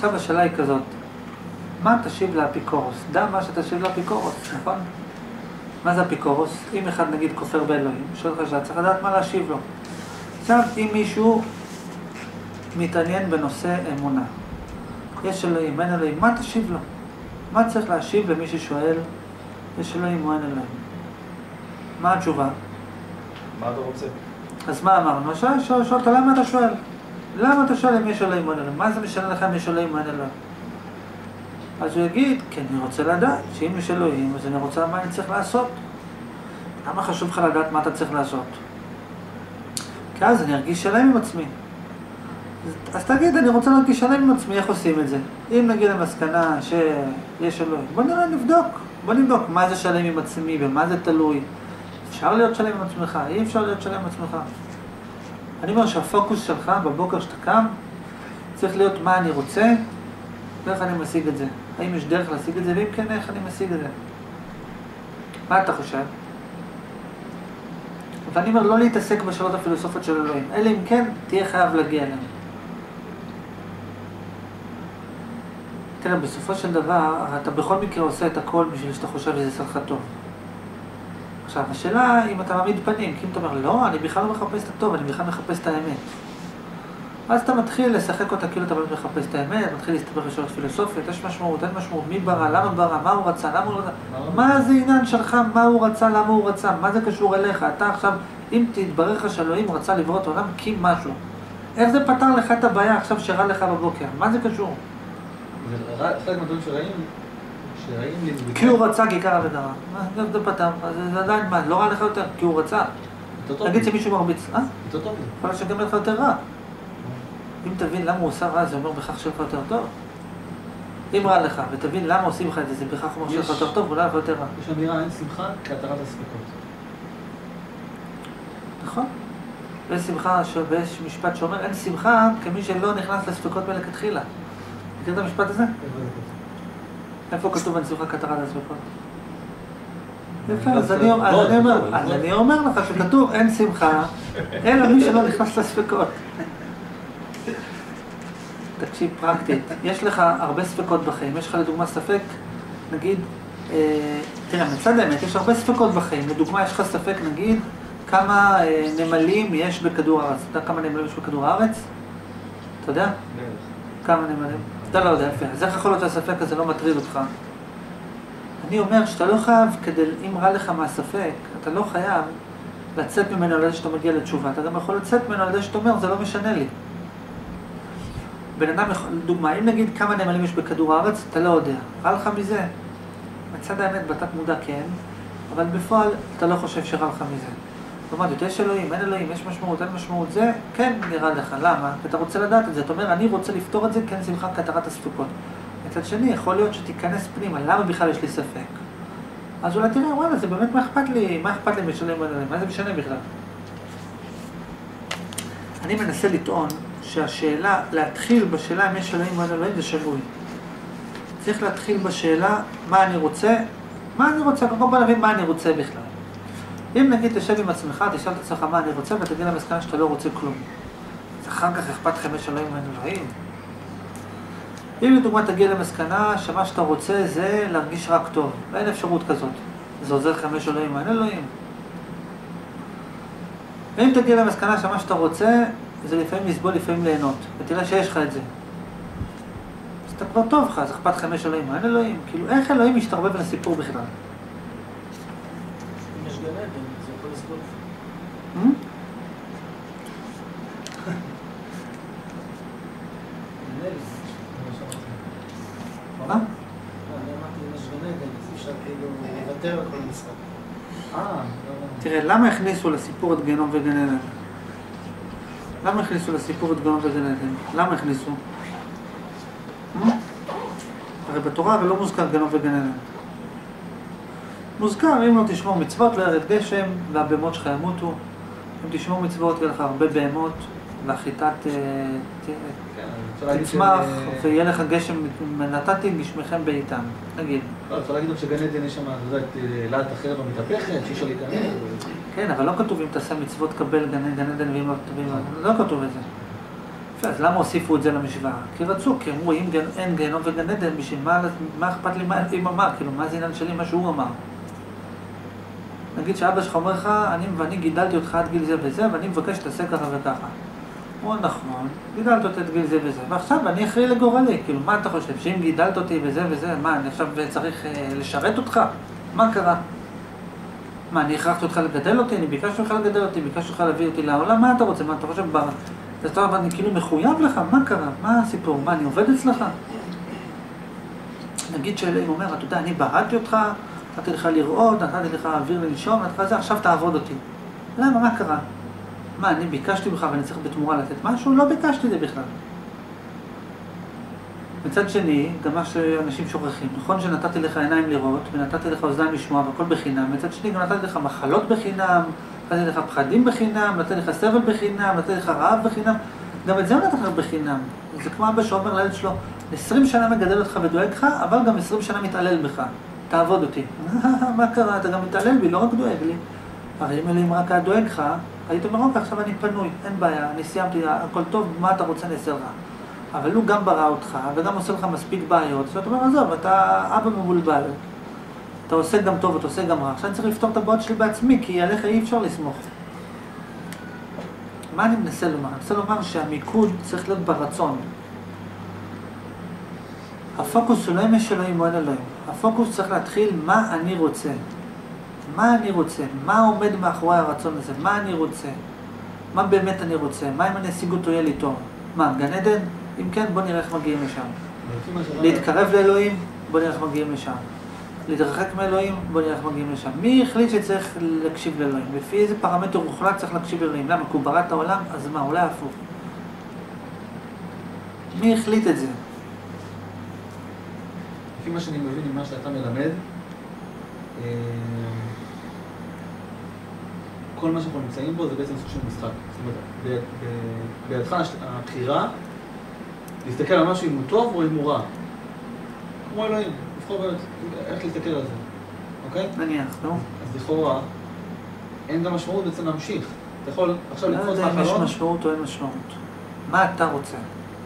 עכשיו השאלה היא כזאת, מה תשיב לאפיקורוס? דע מה שתשיב לאפיקורוס, נכון? מה זה אפיקורוס? אם אחד נגיד כופר באלוהים, שואל לך שאתה צריך לדעת מה להשיב לו. עכשיו, אם מישהו מתעניין בנושא אמונה, יש אלוהים, אין אלוהים, מה תשיב לו? מה צריך להשיב למי ששואל, יש אלוהים או אין אלוהים? מה התשובה? מה אתה רוצה? אז מה אמרנו? שואלת, למה אתה שואל? למה אתה שואל אם יש אלוהים או אין אלוהים? מה זה משנה לך אם יש אלוהים או אין אלוהים? אז הוא יגיד, כי אני רוצה לדעת שאם יש אלוהים, אז אני רוצה מה אני צריך לעשות. למה חשוב לך לדעת מה אתה צריך לעשות? כי אז אני ארגיש שלם עם עצמי. אז תגיד, אני רוצה להרגיש שלם עם עצמי, איך עושים את זה? אם נגיד למסקנה שיש אלוהים, בוא נראה, נבדוק. בוא נבדוק מה זה שלם עם עצמי ומה זה תלוי. אפשר להיות שלם עם עצמך, אי אפשר להיות שלם עם עצמך. אני אומר שהפוקוס שלך בבוקר שאתה קם, צריך להיות מה אני רוצה, ואיך אני משיג את זה. האם יש דרך להשיג את זה, ואם כן, איך אני משיג את זה. מה אתה חושב? ואני אומר, לא להתעסק בשאלות הפילוסופיות של אלוהים, אלא אם כן, תהיה חייב להגיע אליהם. תראה, בסופו של דבר, אתה בכל מקרה עושה את הכל בשביל שאתה חושב שזה יעשה לך טוב. עכשיו, השאלה אם אתה מעמיד פנים, כי אם אתה אומר, לא, אני בכלל לא מחפש את הטוב, אני בכלל מחפש את האמת. אז אתה מתחיל לשחק אותה כאילו אתה באמת מחפש את האמת, מתחיל להסתבר בשאלות פילוסופיות, יש משמעות, אין משמעות, מי ברא, למה ברא, מה הוא רצה, למה הוא רצה, מה זה עניין שלך, מה הוא רצה, למה הוא רצה, מה זה קשור אליך, אתה עכשיו, אם תתברר לך שאלוהים רצה לברוא את העולם, כי משהו. איך זה פתר לך את הבעיה עכשיו שרע לך בבוקר, מה זה קשור? זה חלק מהדברים שראים לי... כי הוא רצה, כי קרה ודרה. זה פתר, זה עדיין מה, לא רע לך יותר, כי הוא רצה. נגיד שמישהו מרביץ, יותר טוב. יכול להיות שגם לך יותר רע. אם תבין למה הוא עושה רע, זה אומר בכך שלך יותר טוב. אם רע לך, ותבין למה עושים לך את זה, זה בכך אומר שלך יותר טוב, ואולי לך יותר רע. יש אמירה, אין שמחה כהתרת הספקות. נכון. ויש שמחה, ויש משפט שאומר, אין שמחה כמי שלא נכנס לספקות מלכתחילה. מכיר את המשפט הזה? איפה כתוב אין שמחה כהתרת הספקות? יפה, אז אני אומר לך שכתוב אין שמחה, אלא מי שלא נכנס לספקות. תקשיב פרקטית, יש לך הרבה ספקות בחיים, יש לך לדוגמה ספק, נגיד, תראה, מצד האמת, יש הרבה ספקות בחיים, לדוגמה יש לך ספק, נגיד, כמה נמלים יש בכדור הארץ, אתה יודע כמה נמלים יש בכדור הארץ? אתה יודע? כמה נמלים? אתה לא יודע, יפה, אז איך יכול להיות הספק הזה לא מטריד אותך? אני אומר שאתה לא חייב, אם רע לך מהספק, אתה לא חייב לצאת ממנו על זה שאתה מגיע לתשובה, אתה גם יכול לצאת ממנו על זה שאתה אומר, זה לא משנה לי. בן אדם, דוגמה, אם נגיד כמה נמלים יש בכדור הארץ, אתה לא יודע. רע לך מזה? מצד האמת, בתת מודע כן, אבל בפועל אתה לא חושב שרע לך מזה. זאת אומרת, יש אלוהים, אין אלוהים, יש משמעות, אין משמעות, זה כן נראה לך. למה? כי אתה רוצה לדעת את זה. אתה אומר, אני רוצה לפתור את זה, כן שמחה כהתרת הספקות. מצד שני, יכול להיות שתיכנס פנימה, למה בכלל יש לי ספק? אז אולי תראה, וואלה, זה באמת מה אכפת לי? מה אכפת לי משלם אלוהים? מה זה משנה בכלל? אני מנסה לטעון שהשאלה, להתחיל בשאלה אם יש אלוהים או אין אלוהים זה שגוי. צריך להתחיל בשאלה מה אני רוצה, קודם כל להבין מה אני רוצה בכלל. אם נגיד תשב עם עצמך, תשאל את עצמך מה אני רוצה ותגיע למסקנה שאתה לא רוצה כלום. אז אחר כך אכפת לכם יש אלוהים או אין אלוהים. אם לדוגמה תגיע למסקנה שמה שאתה רוצה זה להרגיש רק טוב, ואין אפשרות כזאת. זה עוזר לכם יש אלוהים או אין אלוהים. אם תגיע למסקנה שמה שאתה רוצה זה לפעמים לסבול, לפעמים ליהנות, ותראה שיש לך את זה. אז אתה כבר טוב לך, אז אכפת לכם יש אלוהים, אין אלוהים. כאילו, איך אלוהים משתרבב לסיפור בכלל? אם יש גן עדן, זה יכול לסבול. מה? אני אמרתי, אם יש גן עדן, אז אפשר כאילו לוותר על כל המשחק. תראה, למה הכניסו לסיפור את גיהנום וגן עדן? למה הכניסו לסיפור את גיהנום וגן עדן? למה הכניסו? הרי בתורה הרי לא מוזכר גיהנום וגן עדן. מוזכר, אם לא תשמור מצוות, לא ירד גשם, והבהמות שלך ימותו. אם תשמור מצוות, יהיה לך הרבה בהמות, והחיטת תצמח, ויהיה לך גשם, נתתי גשמכם בעיתם, נגיד. לא, אפשר להגיד שגן עדן יש שם, אתה יודע, להט החרב המתהפכת, שיש על להיכנס. כן, אבל לא כתוב אם תעשה מצוות קבל גן עדן ואם לא כתוב את זה. אז למה הוסיפו את זה למשוואה? כי רצו, כי אמרו, אם אין גיהנום וגן עדן, בשביל מה אכפת לי מה אלוהים אמר? כאילו, מה זה עניין שלי מה שהוא אמר? נגיד שאבא שלך אומר לך, אני גידלתי אותך עד גיל זה וזה, ואני מבקש שתעשה ככה וככה. הוא נכון, גידלת אותי עד גיל זה וזה, ועכשיו אני אחראי לגורלי, כאילו, מה אתה חושב? שאם גידלת אותי וזה וזה, מה, אני עכשיו צריך לשרת אותך? מה קרה? מה, אני הכרחתי אותך לגדל אותי? אני ביקשתי אותך לגדל אותי, ביקשתי אותך להביא אותי לעולם? מה אתה רוצה? מה אתה חושב? אני כאילו מחויב לך? מה קרה? מה הסיפור? מה, אני עובד אצלך? נגיד שאלוהים אומר, אתה יודע, אני בראתי אותך, נתתי לך לראות, נתתי לך אוויר לנשום, נתתי לך זה, עכשיו תעבוד אותי. למה? מה קרה? מה, אני ביקשתי ממך ואני צריך בתמורה לתת משהו? לא ביקשתי זה בכלל. מצד שני, גם מה שאנשים שוכחים, נכון שנתתי לך עיניים לראות ונתתי לך אוזניים לשמוע והכל בחינם, מצד שני גם נתתי לך מחלות בחינם, נתתי לך פחדים בחינם, נתתי לך סבל בחינם, נתתי לך רעב בחינם, גם את זה נתתי לך בחינם. זה כמו אבא שאומר לילד שלו, 20 שנה מגדל אותך ודואג לך, אבל גם 20 שנה מתעלל בך, תעבוד אותי. מה קרה? אתה גם מתעלל בי, לא רק דואג לי. הרי אם אלוהים רק היה דואג לך, היית אומר, אוקיי, עכשיו אני פנוי, אין בעיה, אני סיימתי, הכל טוב, מה אתה רוצה נעשה לך? אבל הוא גם ברא אותך, וגם עושה לך מספיק בעיות, זאת אומרת, עזוב, אתה אבא מבולבל. אתה עושה גם טוב, אתה עושה גם רע. עכשיו אני צריך לפתור את הבעיות שלי בעצמי, כי עליך אי אפשר לסמוך. מה אני מנסה לומר? אני מנסה לומר שהמיקוד צריך להיות ברצון. הפוקוס הוא לא אם יש אלוהים או אין אלוהים. הפוקוס צריך להתחיל מה אני רוצה. מה אני רוצה? מה עומד מאחורי הרצון הזה? מה אני רוצה? מה באמת אני רוצה? מה אם אני אשיג אותו יהיה לי טוב? מה, גן עדן? אם כן, בוא נראה איך מגיעים לשם. להתקרב לאלוהים? בוא נראה איך מגיעים לשם. להתרחק מאלוהים? בוא נראה איך מגיעים לשם. מי החליט שצריך להקשיב לאלוהים? לפי איזה פרמטר הוחלט צריך להקשיב לאלוהים? למה? כי הוא ברא את העולם? אז מה? אולי הפוך. מי החליט את זה? לפי מה שאני מבין ממה שאתה מלמד, כל מה שאנחנו נמצאים בו זה בעצם סוג של משחק. זאת אומרת, בידך הבחירה להסתכל על משהו אם הוא טוב או אם הוא רע. כמו אלוהים, לבחור באמת איך להסתכל על זה, אוקיי? נניח, נו. אז לכאורה, אין גם משמעות בעצם להמשיך. אתה יכול עכשיו לא לקפוץ יודע אם יש מהחלון. משמעות או אין משמעות. מה אתה רוצה?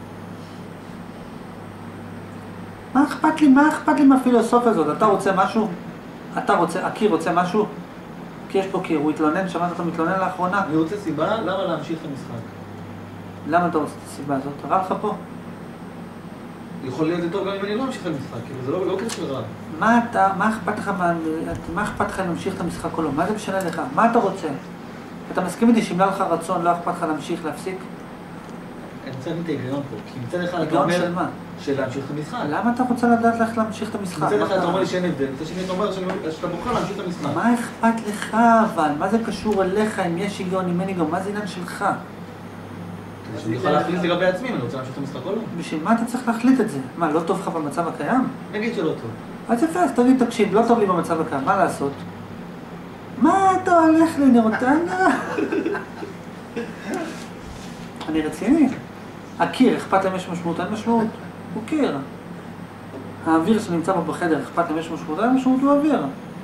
מה אכפת לי מהפילוסופיה הזאת? אתה רוצה משהו? הקיר רוצה משהו? כי יש פה קיר, הוא התלונן, שמעת אותו מתלונן לאחרונה? אני רוצה סיבה למה להמשיך את המשחק. למה אתה רוצה את הסיבה הזאת? רע לך פה? יכול להיות זה טוב גם אם אני לא אמשיך את המשחק, כאילו זה לא קשר רע. מה אכפת לך להמשיך את המשחק או לא? מה זה משנה לך? מה אתה רוצה? אתה מסכים איתי שאם לא לך רצון, לא אכפת לך להמשיך, להפסיק? אני רוצה להגיד את ההיגיון פה, כי מצד אחד אתה היגיון של אומר מה? של להמשיך את המשחק. למה אתה רוצה לדעת לך להמשיך את המשחק? מצד אחד אתה אומר לי שאין הבדל, מצד שני אתה אומר שאתה בוחר להמשיך את המשחק. מה אכפת לך אבל? מה זה קשור אליך? אם יש היגיון, אם אין היגיון? מה זה עניין שלך? שאני יכול להחליט לגבי עצמי אם אני רוצה להמשיך את המשחק או לא. בשביל מה אתה צריך להחליט את זה? מה, לא טוב לך במצב הקיים? נגיד שלא טוב. אז יפה, אז תגיד, תקשיב, לא טוב לי במצב הקיים, מה לעשות? מה אתה הולך לי, נרוטנה? אני רציני. הקיר, אכפת להם יש משמעות, אין משמעות? הוא קיר. האוויר שנמצא פה בחדר, אכפת להם יש משמעות, אין משמעות, הוא אוויר.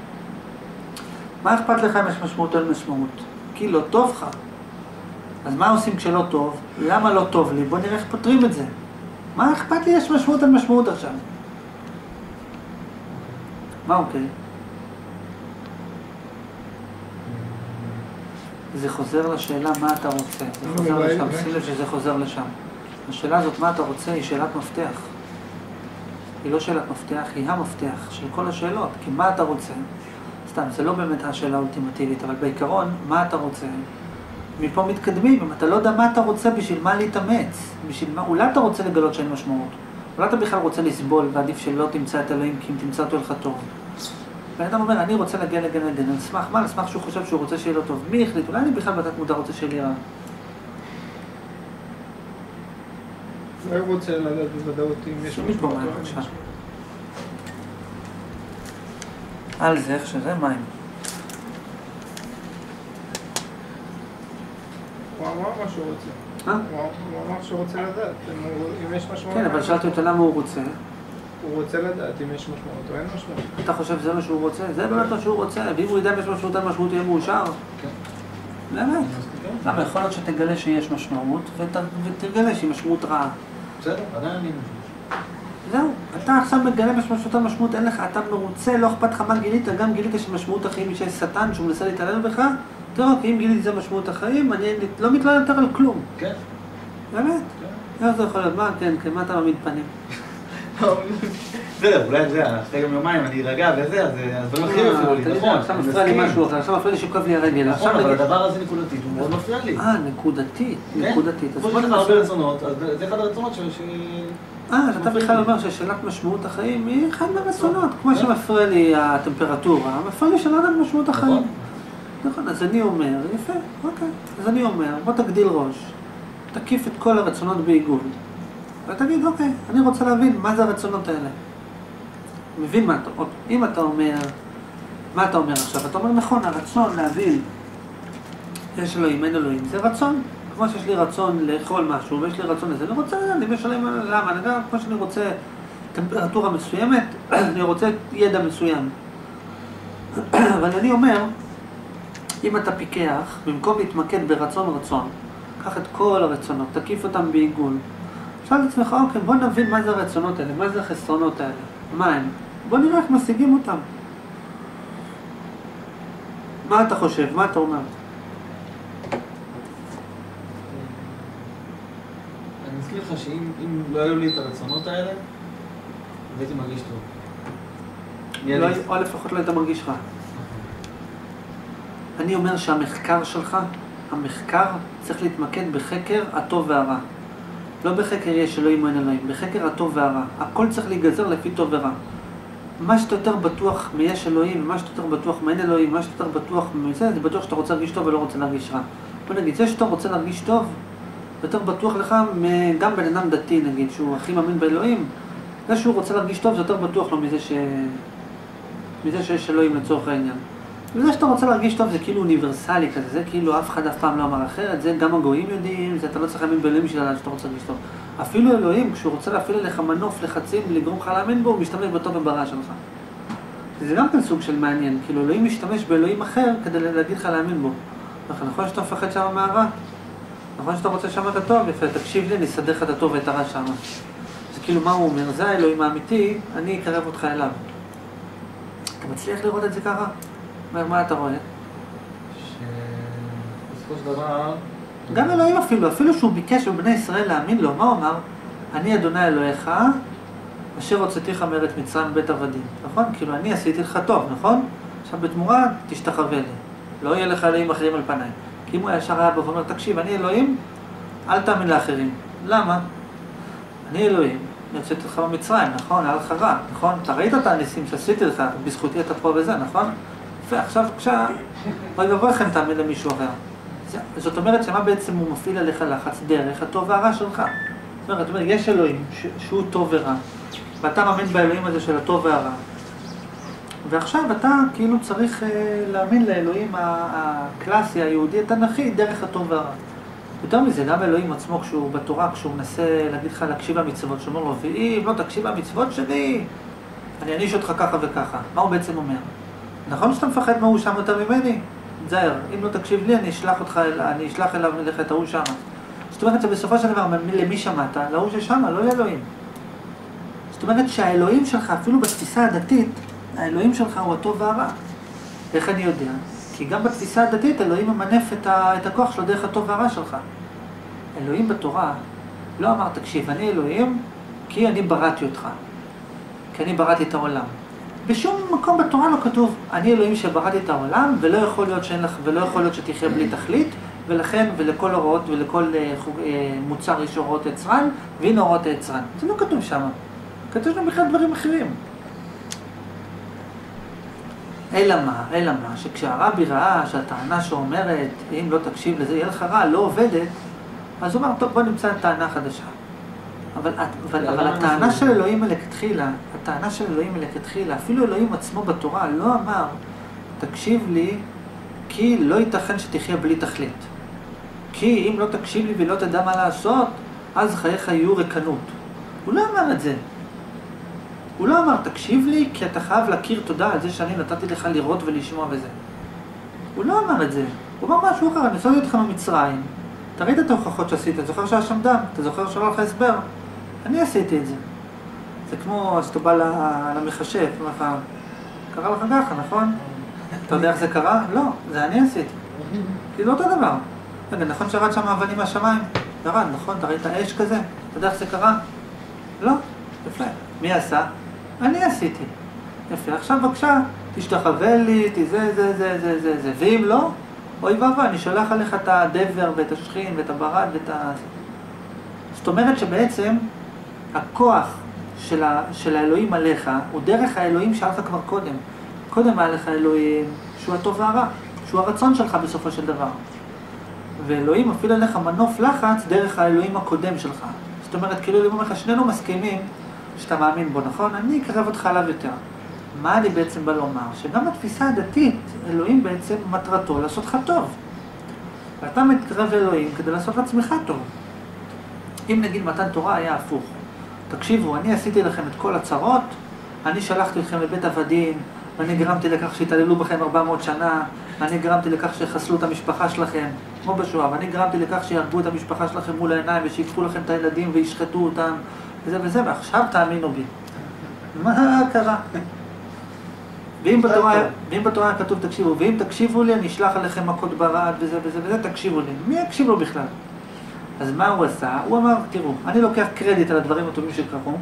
מה אכפת לך אם יש משמעות או אין משמעות? כי לא טוב לך. אז מה עושים כשלא טוב? למה לא טוב לי? בוא נראה איך פותרים את זה. מה אכפת לי יש משמעות על משמעות עכשיו? מה אוקיי? זה חוזר לשאלה מה אתה רוצה. זה חוזר לשם, שים לב שזה חוזר לשם. השאלה הזאת מה אתה רוצה היא שאלת מפתח. היא לא שאלת מפתח, היא המפתח של כל השאלות. כי מה אתה רוצה? סתם, זה לא באמת השאלה האולטימטיבית, אבל בעיקרון, מה אתה רוצה? מפה מתקדמים, אם אתה לא יודע מה אתה רוצה, בשביל מה להתאמץ? בשביל מה? אולי אתה רוצה לגלות שאין משמעות. אולי אתה בכלל רוצה לסבול, ועדיף שלא תמצא את אלוהים, כי אם תמצא אותו לך טוב. בן אדם אומר, אני רוצה להגיע לגן עדן, על סמך מה? על סמך שהוא חושב שהוא רוצה שיהיה לו טוב. מי החליט? אולי אני בכלל בתת מודע רוצה שיהיה לי רע. אולי הוא רוצה לדעת בוודאות אם יש מפה מים, בבקשה. על זה, איך שזה מים. הוא אמר מה שהוא רוצה. הוא אמר שהוא רוצה לדעת אם יש משמעות. כן, אבל שאלתי אותו למה הוא רוצה. הוא רוצה לדעת אם יש משמעות או אין משמעות. אתה חושב שזה מה שהוא רוצה? זה באמת מה שהוא רוצה. ואם הוא ידע אם יש משמעות, אין משמעות, יהיה מאושר. כן. באמת. למה יכול להיות שתגלה שיש משמעות, ותגלה שהיא משמעות רעה. בסדר, עדיין אני זהו, אתה עכשיו מגלה משמעות המשמעות, אין לך, אתה מרוצה, לא אכפת לך מה גילית, גם גילית שמשמעות החיים היא שיש שטן שהוא מנסה להתעלל בך, תראו, כי אם גילית זה משמעות החיים, אני לא מתלונן יותר על כלום. כן. באמת? איך זה יכול להיות? מה, כן, מה אתה מעמיד פנים? בסדר, אולי זה, אחרי יומיים אני ארגע וזה, אז דברים אחרים אפילו לי, נכון. עכשיו מפריע לי משהו אחר, עכשיו מפריע לי שכואב לי הרגל. נכון, אבל הדבר הזה נקודתית, הוא מאוד מפריע לי. נקודתית. כמו שיש לך הרבה רצונות, אז זה אחד הרצונות שאתה בכלל אומר ששאלת משמעות החיים היא אחד מהרצונות. כמו שמפריע לי הטמפרטורה, מפריע לי שאלת משמעות החיים. נכון, אז אני אומר, יפה, אוקיי. אז אני אומר, בוא תגדיל ראש, תקיף את כל הרצונות בעיגול. ותגיד, אוקיי, אני רוצה להבין מה זה הרצונות האלה. מבין מה אתה אומר. אם אתה אומר, מה אתה אומר עכשיו? אתה אומר, נכון, הרצון להבין, יש אלוהים, אין אלוהים, זה רצון. כמו שיש לי רצון לאכול משהו, ויש לי רצון לזה, אני רוצה, אני משלם, למה? אני יודע, כמו שאני רוצה טמפרטורה מסוימת, אני רוצה ידע מסוים. אבל אני אומר, אם אתה פיקח, במקום להתמקד ברצון, קח את כל הרצונות, תקיף אותם בעיגול. שאל את עצמך, אוקיי, בוא נבין מה זה הרצונות האלה, מה זה החסרונות האלה, מה הם? בוא נראה איך משיגים אותם. מה אתה חושב? מה אתה אומר? אני מזכיר לך שאם לא היו לי את הרצונות האלה, הייתי מרגיש טוב. או לפחות לא היית מרגיש רע. אני אומר שהמחקר שלך, המחקר צריך להתמקד בחקר הטוב והרע. לא בחקר יש אלוהים או אין אלוהים, בחקר הטוב והרע. הכל צריך להיגזר לפי טוב ורע. מה שאתה יותר בטוח מיש אלוהים, ומה שאתה יותר בטוח מאין אלוהים, מה שאתה יותר בטוח מזה, זה בטוח שאתה רוצה להרגיש טוב ולא רוצה להרגיש רע. בוא נגיד, זה שאתה רוצה להרגיש טוב, יותר בטוח לך גם בן אדם דתי, נגיד, שהוא הכי מאמין באלוהים, זה שהוא רוצה להרגיש טוב, זה יותר בטוח לו מזה שיש אלוהים לצורך העניין. וזה שאתה רוצה להרגיש טוב זה כאילו אוניברסלי כזה, זה כאילו אף אחד אף פעם לא אמר אחרת, זה גם הגויים יודעים, זה אתה לא צריך להאמין באלוהים בשביל שאתה רוצה להרגיש טוב. אפילו אלוהים, כשהוא רוצה להפעיל עליך מנוף לחצים, לגרום לך להאמין בו, הוא משתמש בטוב וברע שלך. זה גם כן סוג של מעניין, כאילו אלוהים משתמש באלוהים אחר כדי להגיד לך להאמין בו. נכון שאתה מפחד שם מהרע? נכון שאתה רוצה שם את הטוב? יפה, תקשיב לי, אני אסדר לך את הטוב ואת הרע שם. זה כאילו מה הוא אומר, זה האלוהים האמיתי, אני אקרב אותך אליו. אתה מצליח לראות את זה ככה? מה אתה רואה? שבסופו של דבר... גם אלוהים אפילו שהוא ביקש בבני ישראל להאמין לו, מה הוא אמר? אני אדוני אלוהיך, אשר הוצאתיך מארץ מצרים בית עבדים, נכון? כאילו אני עשיתי לך טוב, נכון? עכשיו בתמורה תשתחווה לי, לא יהיה לך אלוהים אחרים על פניי. כי אם הוא ישר היה בו ואומר, תקשיב, אני אלוהים, אל תאמין לאחרים. למה? אני אלוהים, אני הוצאתי לך במצרים, נכון? היה לך רע, נכון? אתה ראית את הניסים שעשיתי לך, בזכותי אתה פה וזה, נכון? ועכשיו אוי ואבוי לכם תאמין למישהו אחר. זאת אומרת שמה בעצם הוא מפעיל עליך לחץ דרך הטוב והרע שלך. זאת אומרת, יש אלוהים שהוא טוב ורע, ואתה מאמין באלוהים הזה של הטוב והרע. ועכשיו אתה כאילו צריך להאמין לאלוהים הקלאסי, היהודי, התנ"כי, דרך הטוב והרע. יותר מזה, גם אלוהים עצמו כשהוא בתורה, כשהוא מנסה להגיד לך להקשיב למצוות, שאומר לו, ואם לא תקשיב למצוות שלי, אני אעניש אותך ככה וככה. מה הוא בעצם אומר? נכון שאתה מפחד מהוא שם יותר ממני? זהר, אם לא תקשיב לי, אני אשלח אליך את ההוא שם. זאת אומרת שבסופו של דבר, למי שמעת? להוא ששם, לא לאלוהים. זאת אומרת שהאלוהים שלך, אפילו בתפיסה הדתית, האלוהים שלך הוא הטוב והרע. איך אני יודע? כי גם בתפיסה הדתית, אלוהים ממנף את הכוח שלו דרך הטוב והרע שלך. אלוהים בתורה לא אמר, תקשיב, אני אלוהים כי אני בראתי אותך. כי אני בראתי את העולם. בשום מקום בתורה לא כתוב, אני אלוהים שבראתי את העולם, ולא יכול להיות שתחיה בלי תכלית, ולכן, ולכל הוראות, ולכל מוצר יש הוראות יצרן, והנה הוראות היצרן. זה לא כתוב שם. כתוב שם בכלל דברים אחרים. אלא מה, שכשהרבי ראה שהטענה שאומרת, אם לא תקשיב לזה, יהיה לך רע, לא עובדת, אז הוא אמר, טוב, בוא נמצא טענה חדשה. אבל הטענה של אלוהים מלכתחילה, אפילו אלוהים עצמו בתורה לא אמר, תקשיב לי, כי לא ייתכן שתחיה בלי תכלית. כי אם לא תקשיב לי ולא תדע מה לעשות, אז חייך יהיו ריקנות. הוא לא אמר את זה. הוא לא אמר, תקשיב לי, כי אתה חייב להכיר תודה על זה שאני נתתי לך לראות ולשמוע בזה. הוא לא אמר את זה. הוא אומר משהו אחר, אני עשיתי אותך ממצרים. תראית את ההוכחות שעשית, אתה זוכר שהיה שם דם, אתה זוכר שלא לך הסבר. אני עשיתי את זה. זה כמו שאתה בא למחשב, לך, קרה לך ככה, נכון? אתה יודע איך זה קרה? לא, זה אני עשיתי. כאילו אותו דבר. רגע, נכון שירד שם אבנים מהשמיים? ירד, נכון? אתה ראית אש כזה? אתה יודע איך זה קרה? לא, יפה. מי עשה? אני עשיתי. יפה, עכשיו בבקשה, תשתחווה לי, זה. ואם לא, אוי ואבוי, אני שולח עליך את הדבר ואת השכין ואת הברד ואת ה... זאת אומרת שבעצם הכוח של האלוהים עליך הוא דרך האלוהים שהיה לך כבר קודם. קודם היה לך אלוהים שהוא הטוב והרע, שהוא הרצון שלך בסופו של דבר. ואלוהים מפעיל עליך מנוף לחץ דרך האלוהים הקודם שלך. זאת אומרת, כאילו אלוהים אומר לך, שנינו מסכימים שאתה מאמין בו, נכון? אני אקרב אותך עליו יותר. מה אני בעצם בא לומר? שגם התפיסה הדתית, אלוהים בעצם מטרתו לעשות לך טוב. ואתה מתקרב לאלוהים כדי לעשות לעצמך טוב. אם נגיד מתן תורה היה הפוך. תקשיבו, אני עשיתי לכם את כל הצרות, אני שלחתי אתכם לבית עבדים, ואני גרמתי לכך שהתעללו בכם 400 שנה, ואני גרמתי לכך שחסלו את המשפחה שלכם, כמו בשואה, ואני גרמתי לכך שיהרגו את המשפחה שלכם מול העיניים, ושיקחו לכם את הילדים וישחטו אותם, וזה וזה, ועכשיו תאמינו בי. מה קרה? ואם בתורה היה כתוב תקשיבו, ואם תקשיבו לי אני אשלח עליכם מכות ברד וזה וזה וזה, תקשיבו לי. מי יקשיב לו בכלל? אז מה הוא עשה? הוא אמר, תראו, אני לוקח קרדיט על הדברים הטובים שקרו.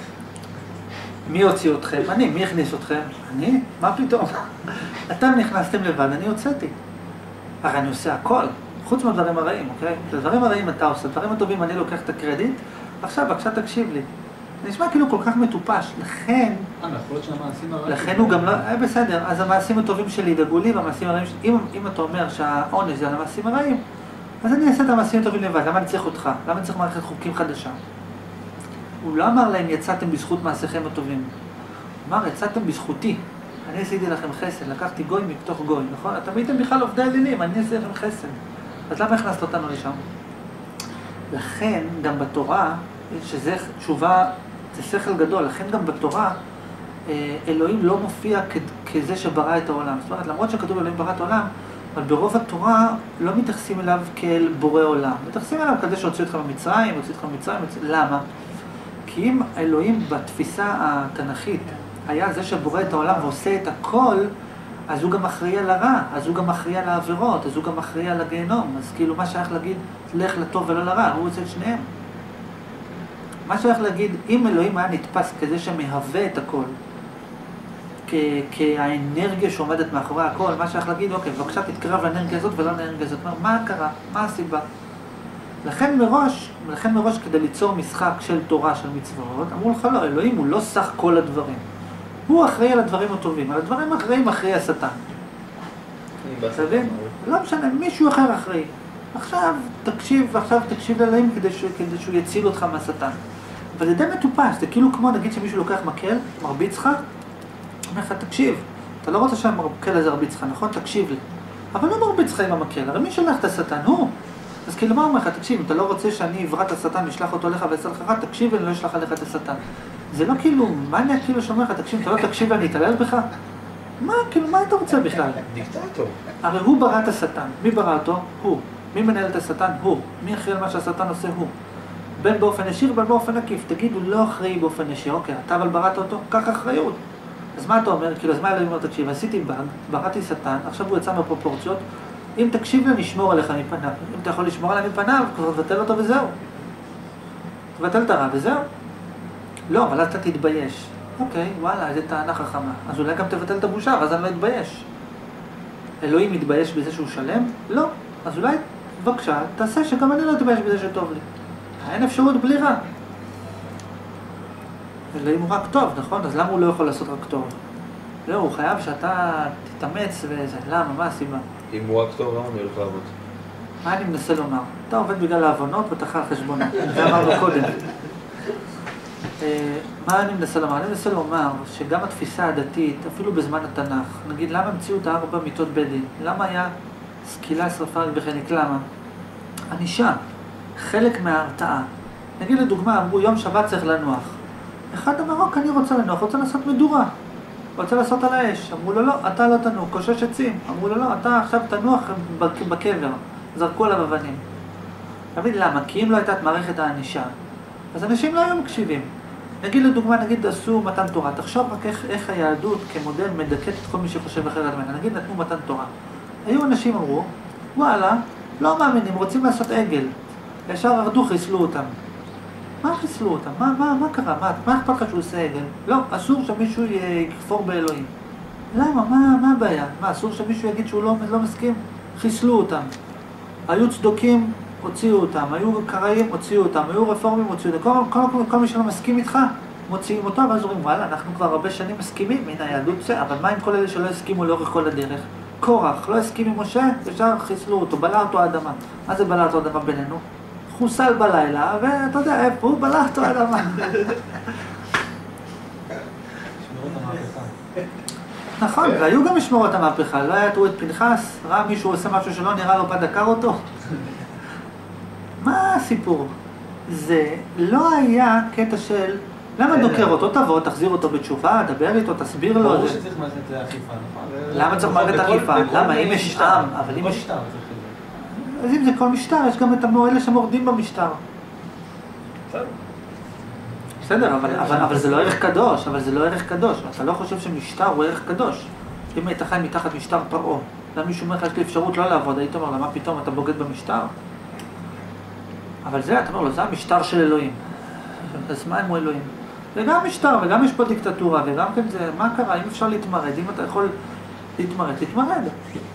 מי הוציא אתכם? אני. מי הכניס אתכם? אני? מה פתאום? אתם נכנסתם לבד, אני הוצאתי. הרי אני עושה הכל, חוץ מהדברים הרעים, אוקיי? את הדברים הרעים אתה עושה, הדברים הטובים אני לוקח את הקרדיט, עכשיו, בבקשה תקשיב לי. זה נשמע כאילו כל כך מטופש, לכן... יכול להיות שהמעשים הרעים... לכן הוא גם לא... בסדר, אז המעשים הטובים שלי ידאגו לי, והמעשים הרעים שלי... אם אתה אומר שהעונש זה על המעשים הרעים, אז אני אעשה את המעשים הטובים לבד, למה אני צריך אותך? למה אני צריך מערכת חוקים חדשה? הוא לא אמר להם, יצאתם בזכות מעשיכם הטובים. הוא אמר, יצאתם בזכותי. אני עשיתי לכם חסד, לקחתי גוי מתוך גוי, נכון? אתם הייתם בכלל עובדי אלילים, אני עשיתי לכם חסד. אז למה הכנסת אותנו לשם? לכן, גם בתורה, שזה תשובה, זה שכל גדול, לכן גם בתורה, אלוהים לא מופיע כזה שברא את העולם. זאת אומרת, למרות שכתוב אלוהים ברא את העולם, אבל ברוב התורה לא מתייחסים אליו כאל בורא עולם. מתייחסים אליו כזה שהוציא אותך במצרים, למה? כי אם אלוהים בתפיסה התנ"כית היה זה שבורא את העולם ועושה את הכל, אז הוא גם אחראי על הרע, אז הוא גם אחראי על העבירות, אז הוא גם אחראי על הגיהנום. אז כאילו מה שייך להגיד, לך לטוב ולא לרע, הוא רוצה את שניהם. מה שייך להגיד, אם אלוהים היה נתפס כזה שמהווה את הכל, כהאנרגיה שעומדת מאחורי הכל, מה שייך להגיד, אוקיי, בבקשה תתקרב לאנרגיה הזאת ולא לאנרגיה הזאת. מה קרה? מה הסיבה? לכן מראש כדי ליצור משחק של תורה, של מצוות, אמרו לך לא, אלוהים הוא לא סך כל הדברים. הוא אחראי על הדברים הטובים, על הדברים האחראים אחראי השטן. לא משנה, מישהו אחר אחראי. עכשיו תקשיב לאלוהים כדי שהוא יציל אותך מהשטן. אבל זה די מטופש, זה כאילו כמו נגיד שמישהו לוקח מקל, מרביץ לך, אומר לך תקשיב, אתה לא רוצה שהמקל הזה ירביץ לך, נכון? תקשיב לי. אבל לא מרביץ לך עם המקל, הרי מי שולח את השטן? הוא. אז כאילו מה אומר לך, תקשיב, אם אתה לא רוצה שאני אברא את השטן ואשלח אותו לך ויעשה לך רע, תקשיב ואני לא אשלח עליך את השטן. זה לא כאילו, מה אני כאילו שאומר לך, תקשיב, אתה לא תקשיב ואני אתעלל בך? מה, כאילו, מה אתה רוצה בכלל? דיקטטור. הרי הוא ברא את השטן. מי ברא אותו? הוא. מי מנהל את השטן? הוא. מי אחראי על מה שהשטן עושה? הוא. בין באופן ישיר, בין באופן עקיף. תגיד, הוא לא אחראי באופן ישיר. אוקיי, אתה אבל בראת אותו? קח אחריות. אז מה אתה אומר? כאילו, אז מה אלוהים אומר, תקשיב, עשיתי באג, בראתי שטן, עכשיו הוא יצא מהפרופורציות. אם תקשיב לי, נשמור עליך מפניו. אם אתה יכול לשמור עליו מפניו, כבר תבטל אותו וזהו. תבטל את הרע וזהו. לא, אבל אז אתה תתבייש. אוקיי, וואלה, איזה טענה חכמה. אז אולי גם תבטל את הבושה, ואז אני לא אתבייש. אלוהים מתבייש בזה שהוא שלם? לא. אז אולי, בבקשה, תעשה שגם אני לא אתבייש בזה שטוב לי. אין אפשרות בלי רע. אלוהים הוא רק טוב, נכון? אז למה הוא לא יכול לעשות רק טוב? לא, הוא חייב שאתה תתאמץ וזה. למה? מה הסיבה? אם הוא רק טוב, למה אני הולך לעבוד? מה אני מנסה לומר? אתה עובד בגלל העוונות ואתה חי על חשבונות. זה אמרנו קודם. מה אני מנסה לומר? אני מנסה לומר שגם התפיסה הדתית, אפילו בזמן התנ"ך, נגיד למה המציאו את 4 מיתות בית דין? למה היה סקילה, שרפה וחנק? למה? ענישה, חלק מההרתעה. נגיד לדוגמה, אמרו יום שבת צריך לנוח. אחד אמר, אני רוצה לנוח, רוצה לעשות מדורה. רוצה לעשות על האש. אמרו לו, לא, אתה לא תנוח, קושש עצים. אמרו לו, לא, אתה עכשיו תנוח בקבר. זרקו עליו אבנים. תמיד למה? כי אם לא הייתה את מערכת הענישה, אז אנשים לא היו מקשיבים. נגיד לדוגמה, נגיד עשו מתן תורה. תחשוב רק איך היהדות כמודל מדכאת את כל מי שחושב אחרת ממנה. נגיד נתנו מתן תורה. היו אנשים אמרו, וואלה, לא מאמינים, רוצים לעשות עגל. ישר הרדו, חיסלו אותם. מה חיסלו אותם? מה קרה? מה אכפת לך שהוא עושה עגל? לא, אסור שמישהו יכפור באלוהים. למה? מה הבעיה? מה, אסור שמישהו יגיד שהוא לא מסכים? חיסלו אותם. היו צדוקים, הוציאו אותם. היו קראים, הוציאו אותם. היו רפורמים, הוציאו אותם. כל מי שלא מסכים איתך, מוציאים אותו, ואז אומרים, וואלה, אנחנו כבר הרבה שנים מסכימים, הנה היהדות זה, אבל מה עם כל אלה שלא הסכימו לאורך כל הדרך? קורח, לא הסכים עם משה, ישר חיסלו אותו, בלע אותו האדמה. מה זה בלע אותו האדמה בינינו? חוסל בלילה, ואתה יודע איפה הוא בלע אותו האדמה. נכון, והיו גם משמרות המהפכה, לא היה תראו את פנחס, ראה מישהו עושה משהו שלא נראה לו, דקר אותו. מה הסיפור? זה לא היה קטע של, למה דוקר אותו? תבוא, תחזיר אותו בתשובה, דבר איתו, תסביר לו. ברור שצריך מערכת אכיפה, נכון? למה צריך מערכת אכיפה? למה? אם יש עם, אבל אם יש... אז אם זה כל משטר, יש גם את אלה שמורדים במשטר. בסדר, אבל זה לא ערך קדוש, אתה לא חושב שמשטר הוא ערך קדוש. אם היית חי מתחת משטר פרעה, למה מישהו אומר לך, יש לי אפשרות לא לעבוד, היית אומר, למה פתאום אתה בוגד במשטר? אבל זה, אתה אומר לו, זה המשטר של אלוהים. אז מה אם הוא אלוהים? זה גם משטר, וגם יש פה דיקטטורה, וגם כן זה, מה קרה? אם אפשר להתמרד, אם אתה יכול להתמרד, תתמרד.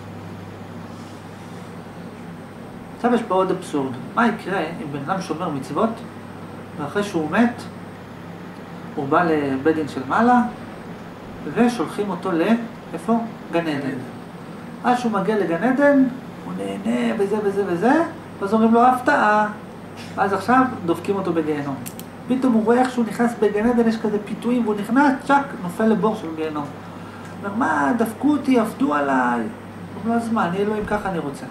עכשיו יש פה עוד אבסורד. מה יקרה אם בן אדם שומר מצוות, ואחרי שהוא מת, הוא בא לבית דין של מעלה, ושולחים אותו איפה? גן עדן. אז שהוא מגיע לגן עדן, הוא נהנה וזה וזה וזה, ואז אומרים לו הפתעה. אז עכשיו דופקים אותו בגיהנום. פתאום הוא רואה איך שהוא נכנס בגן עדן, יש כזה פיתויים, והוא נכנס, צ'ק, נופל לבור של גיהנום. הוא אומר, מה, דפקו אותי, עבדו עליי. הוא אומר, אז מה, אני אלוהים, ככה אני רוצה.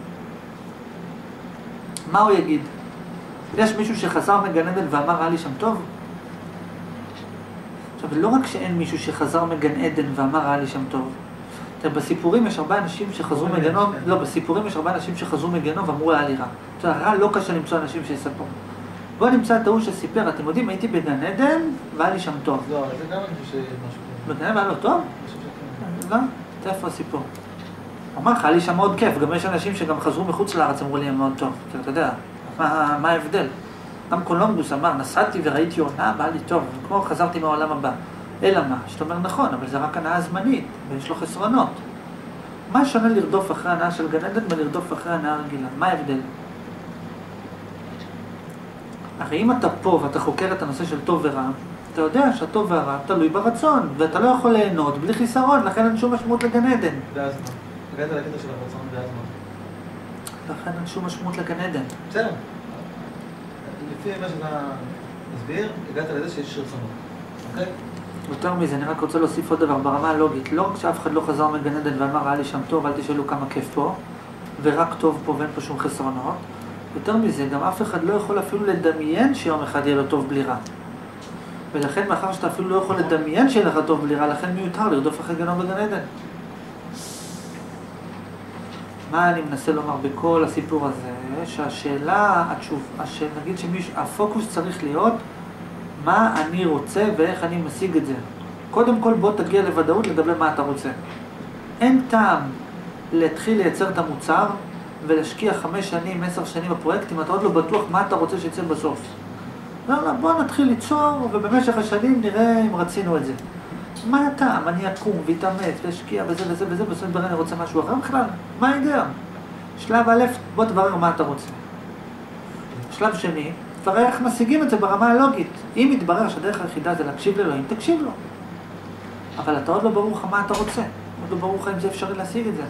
מה הוא יגיד? יש מישהו שחזר מגן עדן ואמר, ראה לי שם טוב? עכשיו, לא רק שאין מישהו שחזר מגן עדן ואמר, ראה לי שם טוב. בסיפורים יש הרבה אנשים שחזרו מגנום, לא, בסיפורים יש הרבה אנשים שחזרו מגנום ואמרו, ראה לי רע. זאת אומרת, רע לא קשה למצוא אנשים שיספרו. בואו נמצא את ההוא שסיפר, אתם יודעים, הייתי בגן עדן והיה לי שם טוב. לא, זה גם אני חושב משהו. בגן עדן והיה לו טוב? לא? איפה הסיפור? אמר לך, היה לי שם מאוד כיף, גם יש אנשים שגם חזרו מחוץ לארץ, אמרו לי, הם מאוד טוב. כי אתה יודע, מה ההבדל? גם קולומבוס אמר, נסעתי וראיתי עונה, והיה לי טוב, כמו חזרתי מהעולם הבא. אלא מה? שאתה אומר נכון, אבל זה רק הנאה זמנית, ויש לו חסרונות. מה שונה לרדוף אחרי הנאה של גן עדן ולרדוף אחרי הנאה רגילה? מה ההבדל? הרי אם אתה פה ואתה חוקר את הנושא של טוב ורע, אתה יודע שהטוב והרע תלוי ברצון, ואתה לא יכול ליהנות בלי חיסרון, לכן אין שום משמעות לגן עדן. ואז מה? הגעת לקטע של הרצון ואז מה? לכן אין שום משמעות לגן עדן. בסדר. לפי מה שאתה מסביר, הגעת לזה שיש רצונות. אוקיי? יותר מזה, אני רק רוצה להוסיף עוד דבר ברמה הלוגית. לא רק שאף אחד לא חזר מגן עדן ואמר, ראה לי שם טוב, אל תשאלו כמה כיף פה, ורק טוב פה ואין פה שום חסרונות. יותר מזה, גם אף אחד לא יכול אפילו לדמיין שיום אחד יהיה לו טוב בלי רע. ולכן, מאחר שאתה אפילו לא יכול לדמיין שיהיה לך טוב בלי רע, לכן מיותר לרדוף אחרי גנום בגן עדן. מה אני מנסה לומר בכל הסיפור הזה? שהשאלה, נגיד שהפוקוס צריך להיות, מה אני רוצה ואיך אני משיג את זה. קודם כל בוא תגיע לוודאות לגבי מה אתה רוצה. אין טעם להתחיל לייצר את המוצר ולהשקיע 5 שנים, 10 שנים בפרויקט, אם אתה עוד לא בטוח מה אתה רוצה שיצא בסוף. לא, בוא נתחיל ליצור ובמשך השנים נראה אם רצינו את זה. מה הטעם? אני אקום ויתאמץ והשקיע וזה וזה וזה, בסוף דבר אני רוצה משהו אחר בכלל. מה ההיגיון? שלב א', בוא תברר מה אתה רוצה. שלב שני, תברר איך משיגים את זה ברמה הלוגית. אם יתברר שהדרך היחידה זה להקשיב לאלוהים, תקשיב לו. אבל אתה עוד לא ברור לך מה אתה רוצה. עוד לא ברור לך אם זה אפשרי להשיג את זה.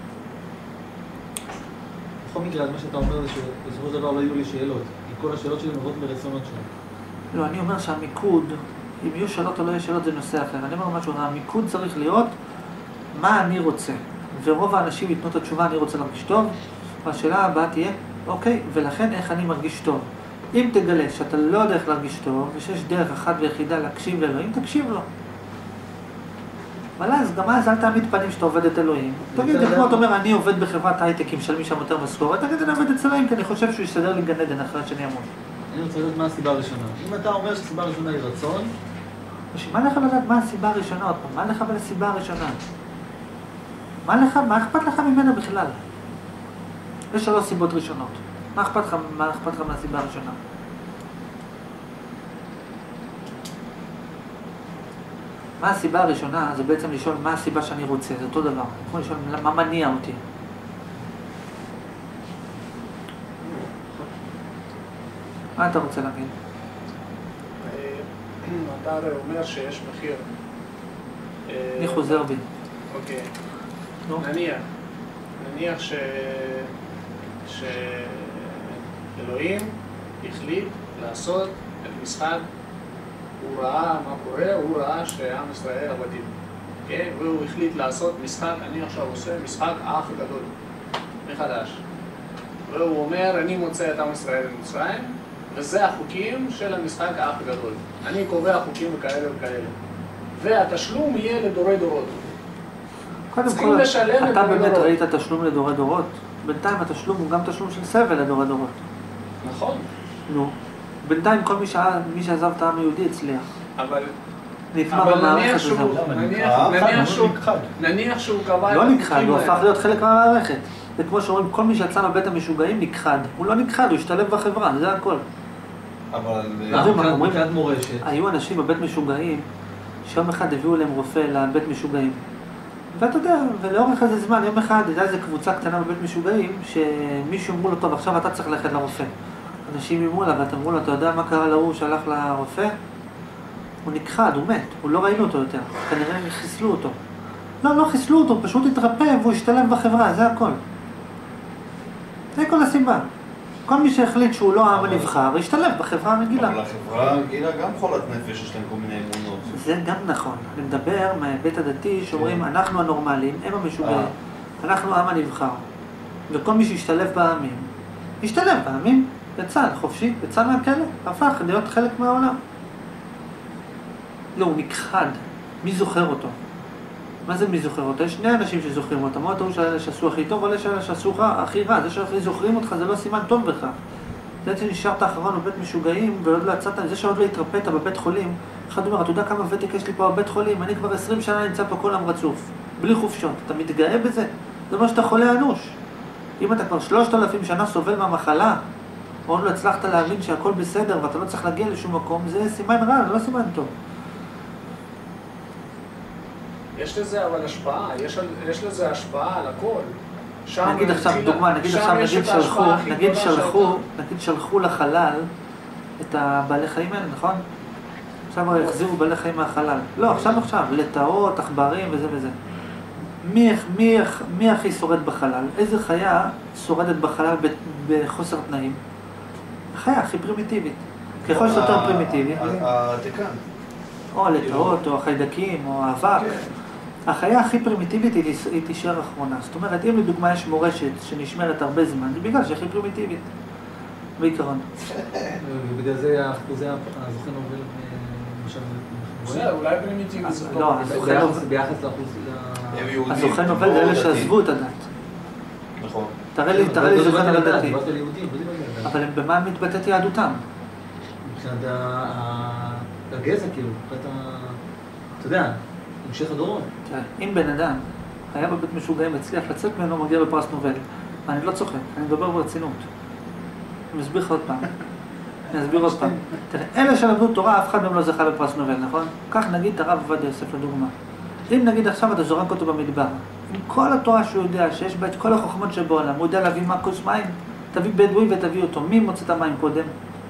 בכל מקרה, מה שאתה אומר זה שבסופו של דבר לא יהיו לי שאלות. כי כל השאלות שלי נובעות מרצונות שלי. לא, אני אומר שהמיקוד, אם יהיו שאלות או לא יהיו שאלות זה נושא אחר. אני אומר משהו, המיקוד צריך להיות מה אני רוצה. ורוב האנשים ייתנו את התשובה, אני רוצה להרגיש טוב. והשאלה הבאה תהיה, אוקיי, ולכן איך אני מרגיש טוב? אם תגלה שאתה לא יודע איך להרגיש טוב, ושיש דרך אחת ויחידה להקשיב לאלוהים, תקשיב לו. אבל אז, גם אז אל תעמיד פנים שאתה עובד את אלוהים. תגיד, זה כמו אתה אומר, אני עובד בחברת הייטק, משלמים שם יותר משכורת, תגיד, אני עובד אצל אלוהים, כי אני חושב שהוא יסדר לי גן עדן אחרי שאני אמות. אני רוצה לדעת מה הסיבה הראשונה. אם אתה אומר שהסיבה הראשונה היא רצון, מה לך לדעת מה הסיבה הראשונה עוד פעם? מה לך ולסיבה הראשונה? מה אכפת לך ממנה בכלל? יש 3 סיבות ראשונות. מה אכפת לך מהסיבה הראשונה? מה הסיבה הראשונה? זה בעצם לשאול מה הסיבה שאני רוצה, זה אותו דבר. כמו לשאול מה מניע אותי. מה אתה רוצה להגיד? אתה הרי אומר שיש מחיר. אני חוזר בי. אוקיי. נו. נניח שאלוהים החליט לעשות את משחק, הוא ראה מה קורה, הוא ראה שעם ישראל עבדים. כן? והוא החליט לעשות משחק, אני עכשיו עושה משחק האח הגדול, מחדש. והוא אומר, אני מוצא את עם ישראל במצרים, וזה החוקים של המשחק האח הגדול. אני קובע חוקים וכאלה וכאלה. והתשלום יהיה לדורי דורות. קודם כל, אתה באמת ראית תשלום לדורי דורות? בינתיים התשלום הוא גם תשלום של סבל לדורי דורות. נכון. נו. בינתיים כל מי שעזב את העם היהודי הצליח. אבל נפמר במערכת הזו. נניח שהוא קבע... לא נכחד, הוא הפך להיות חלק מהמערכת. זה כמו שאומרים, כל מי שיצא מבית המשוגעים נכחד. הוא לא נכחד, הוא השתלב בחברה, זה הכל. אבל... מבחינת מורשת. היו אנשים בבית משוגעים, שיום אחד הביאו להם רופא לבית משוגעים. ואתה יודע, ולאורך איזה זמן, יום אחד, הייתה איזו קבוצה קטנה בבית משוגעים, שמישהו אמרו לו, טוב, עכשיו אתה צריך ללכת לרופא. אנשים אמרו לה, ואתה אמרו לו, אתה יודע מה קרה להוא שהלך לרופא? הוא נכחד, הוא מת, הוא לא ראינו אותו יותר, כנראה חיסלו אותו. לא חיסלו אותו, פשוט התרפא והוא השתלב בחברה, זה הכל. זה כל הסיבה. כל מי שהחליט שהוא לא העם הנבחר, השתלב בחברה הרגילה. אבל החברה הרגילה גם חולת נפש, יש להם כל מיני אמונות. זה גם נכון. אני מדבר מהבית הדתי שאומרים, אנחנו הנורמליים, הם המשוגעים, אנחנו העם הנבחר. וכל מי שהשתלב בעמים, השתלב בעמים, יצא חופשי, יצא מהכלא, הפך להיות חלק מהעולם. לא, הוא נכחד. מי זוכר אותו? מה זה מי זוכר אותו? יש 2 אנשים שזוכרים אותם, או אתה שאלה שעשו הכי טוב, או אלה שעשו הכי רע. זה שהכי זוכרים אותך זה לא סימן טוב בך. זה שנשארת אחרון בבית משוגעים, ועוד לא יצאת, זה שעוד לא התרפאת בבית חולים. אחד אומר, אתה יודע כמה ותק יש לי פה בבית חולים? אני כבר 20 שנה נמצא פה כל יום רצוף, בלי חופשות. אתה מתגאה בזה? זה אומר שאתה חולה אנוש. אם אתה כבר 3,000 שנה סובל מהמחלה, או עוד לא הצלחת להבין שהכל בסדר, ואתה לא צריך להגיע לשום מקום, זה סימן רע, זה לא סימן טוב. יש לזה אבל השפעה, יש לזה השפעה על הכל. נגיד עכשיו, דוגמה, נגיד שלחו לחלל את הבעלי חיים האלה, נכון? עכשיו החזירו בעלי חיים מהחלל. לא, עכשיו, לטאות, עכברים וזה וזה. מי הכי שורד בחלל? איזה חיה שורדת בחלל בחוסר תנאים? החיה הכי פרימיטיבית. ככל שיותר פרימיטיבית. הדקן. או הלטאות, או החיידקים, או האבק. החיה הכי פרימיטיבית היא תישאר אחרונה. זאת אומרת, אם לדוגמה יש מורשת שנשמרת הרבה זמן, זה בגלל שהיא הכי פרימיטיבית. בעיקרון. ובגלל זה האחוזי הזוכים עוברים זה אולי פרימיטיבי זה לא, ביחס לאחוז... הזוכים עובד לאלה שעזבו את הדת. נכון. תראה לי זוכן על הדתי. דיברת על יהודים, אבל במה מתבטאת יהדותם? מבחינת הגזע, כאילו, אתה יודע, המשך הדורות. אם בן אדם היה בבית משוגעים הצליח לצאת ממנו, מגיע בפרס נובל. אני לא צוחק, אני מדבר ברצינות. אני אסביר לך עוד פעם. תראה, אלה שלמדו תורה, אף אחד מהם לא זכה בפרס נובל, נכון? כך נגיד את הרב עובדיה יוסף לדוגמה. אם נגיד עכשיו אתה זורק אותו במדבר, עם כל התורה שהוא יודע, שיש בה את כל החוכמות שבעולם, הוא יודע להביא כוס מים, תביא בדואי ותביא אותו. מי מוצא את המים קודם?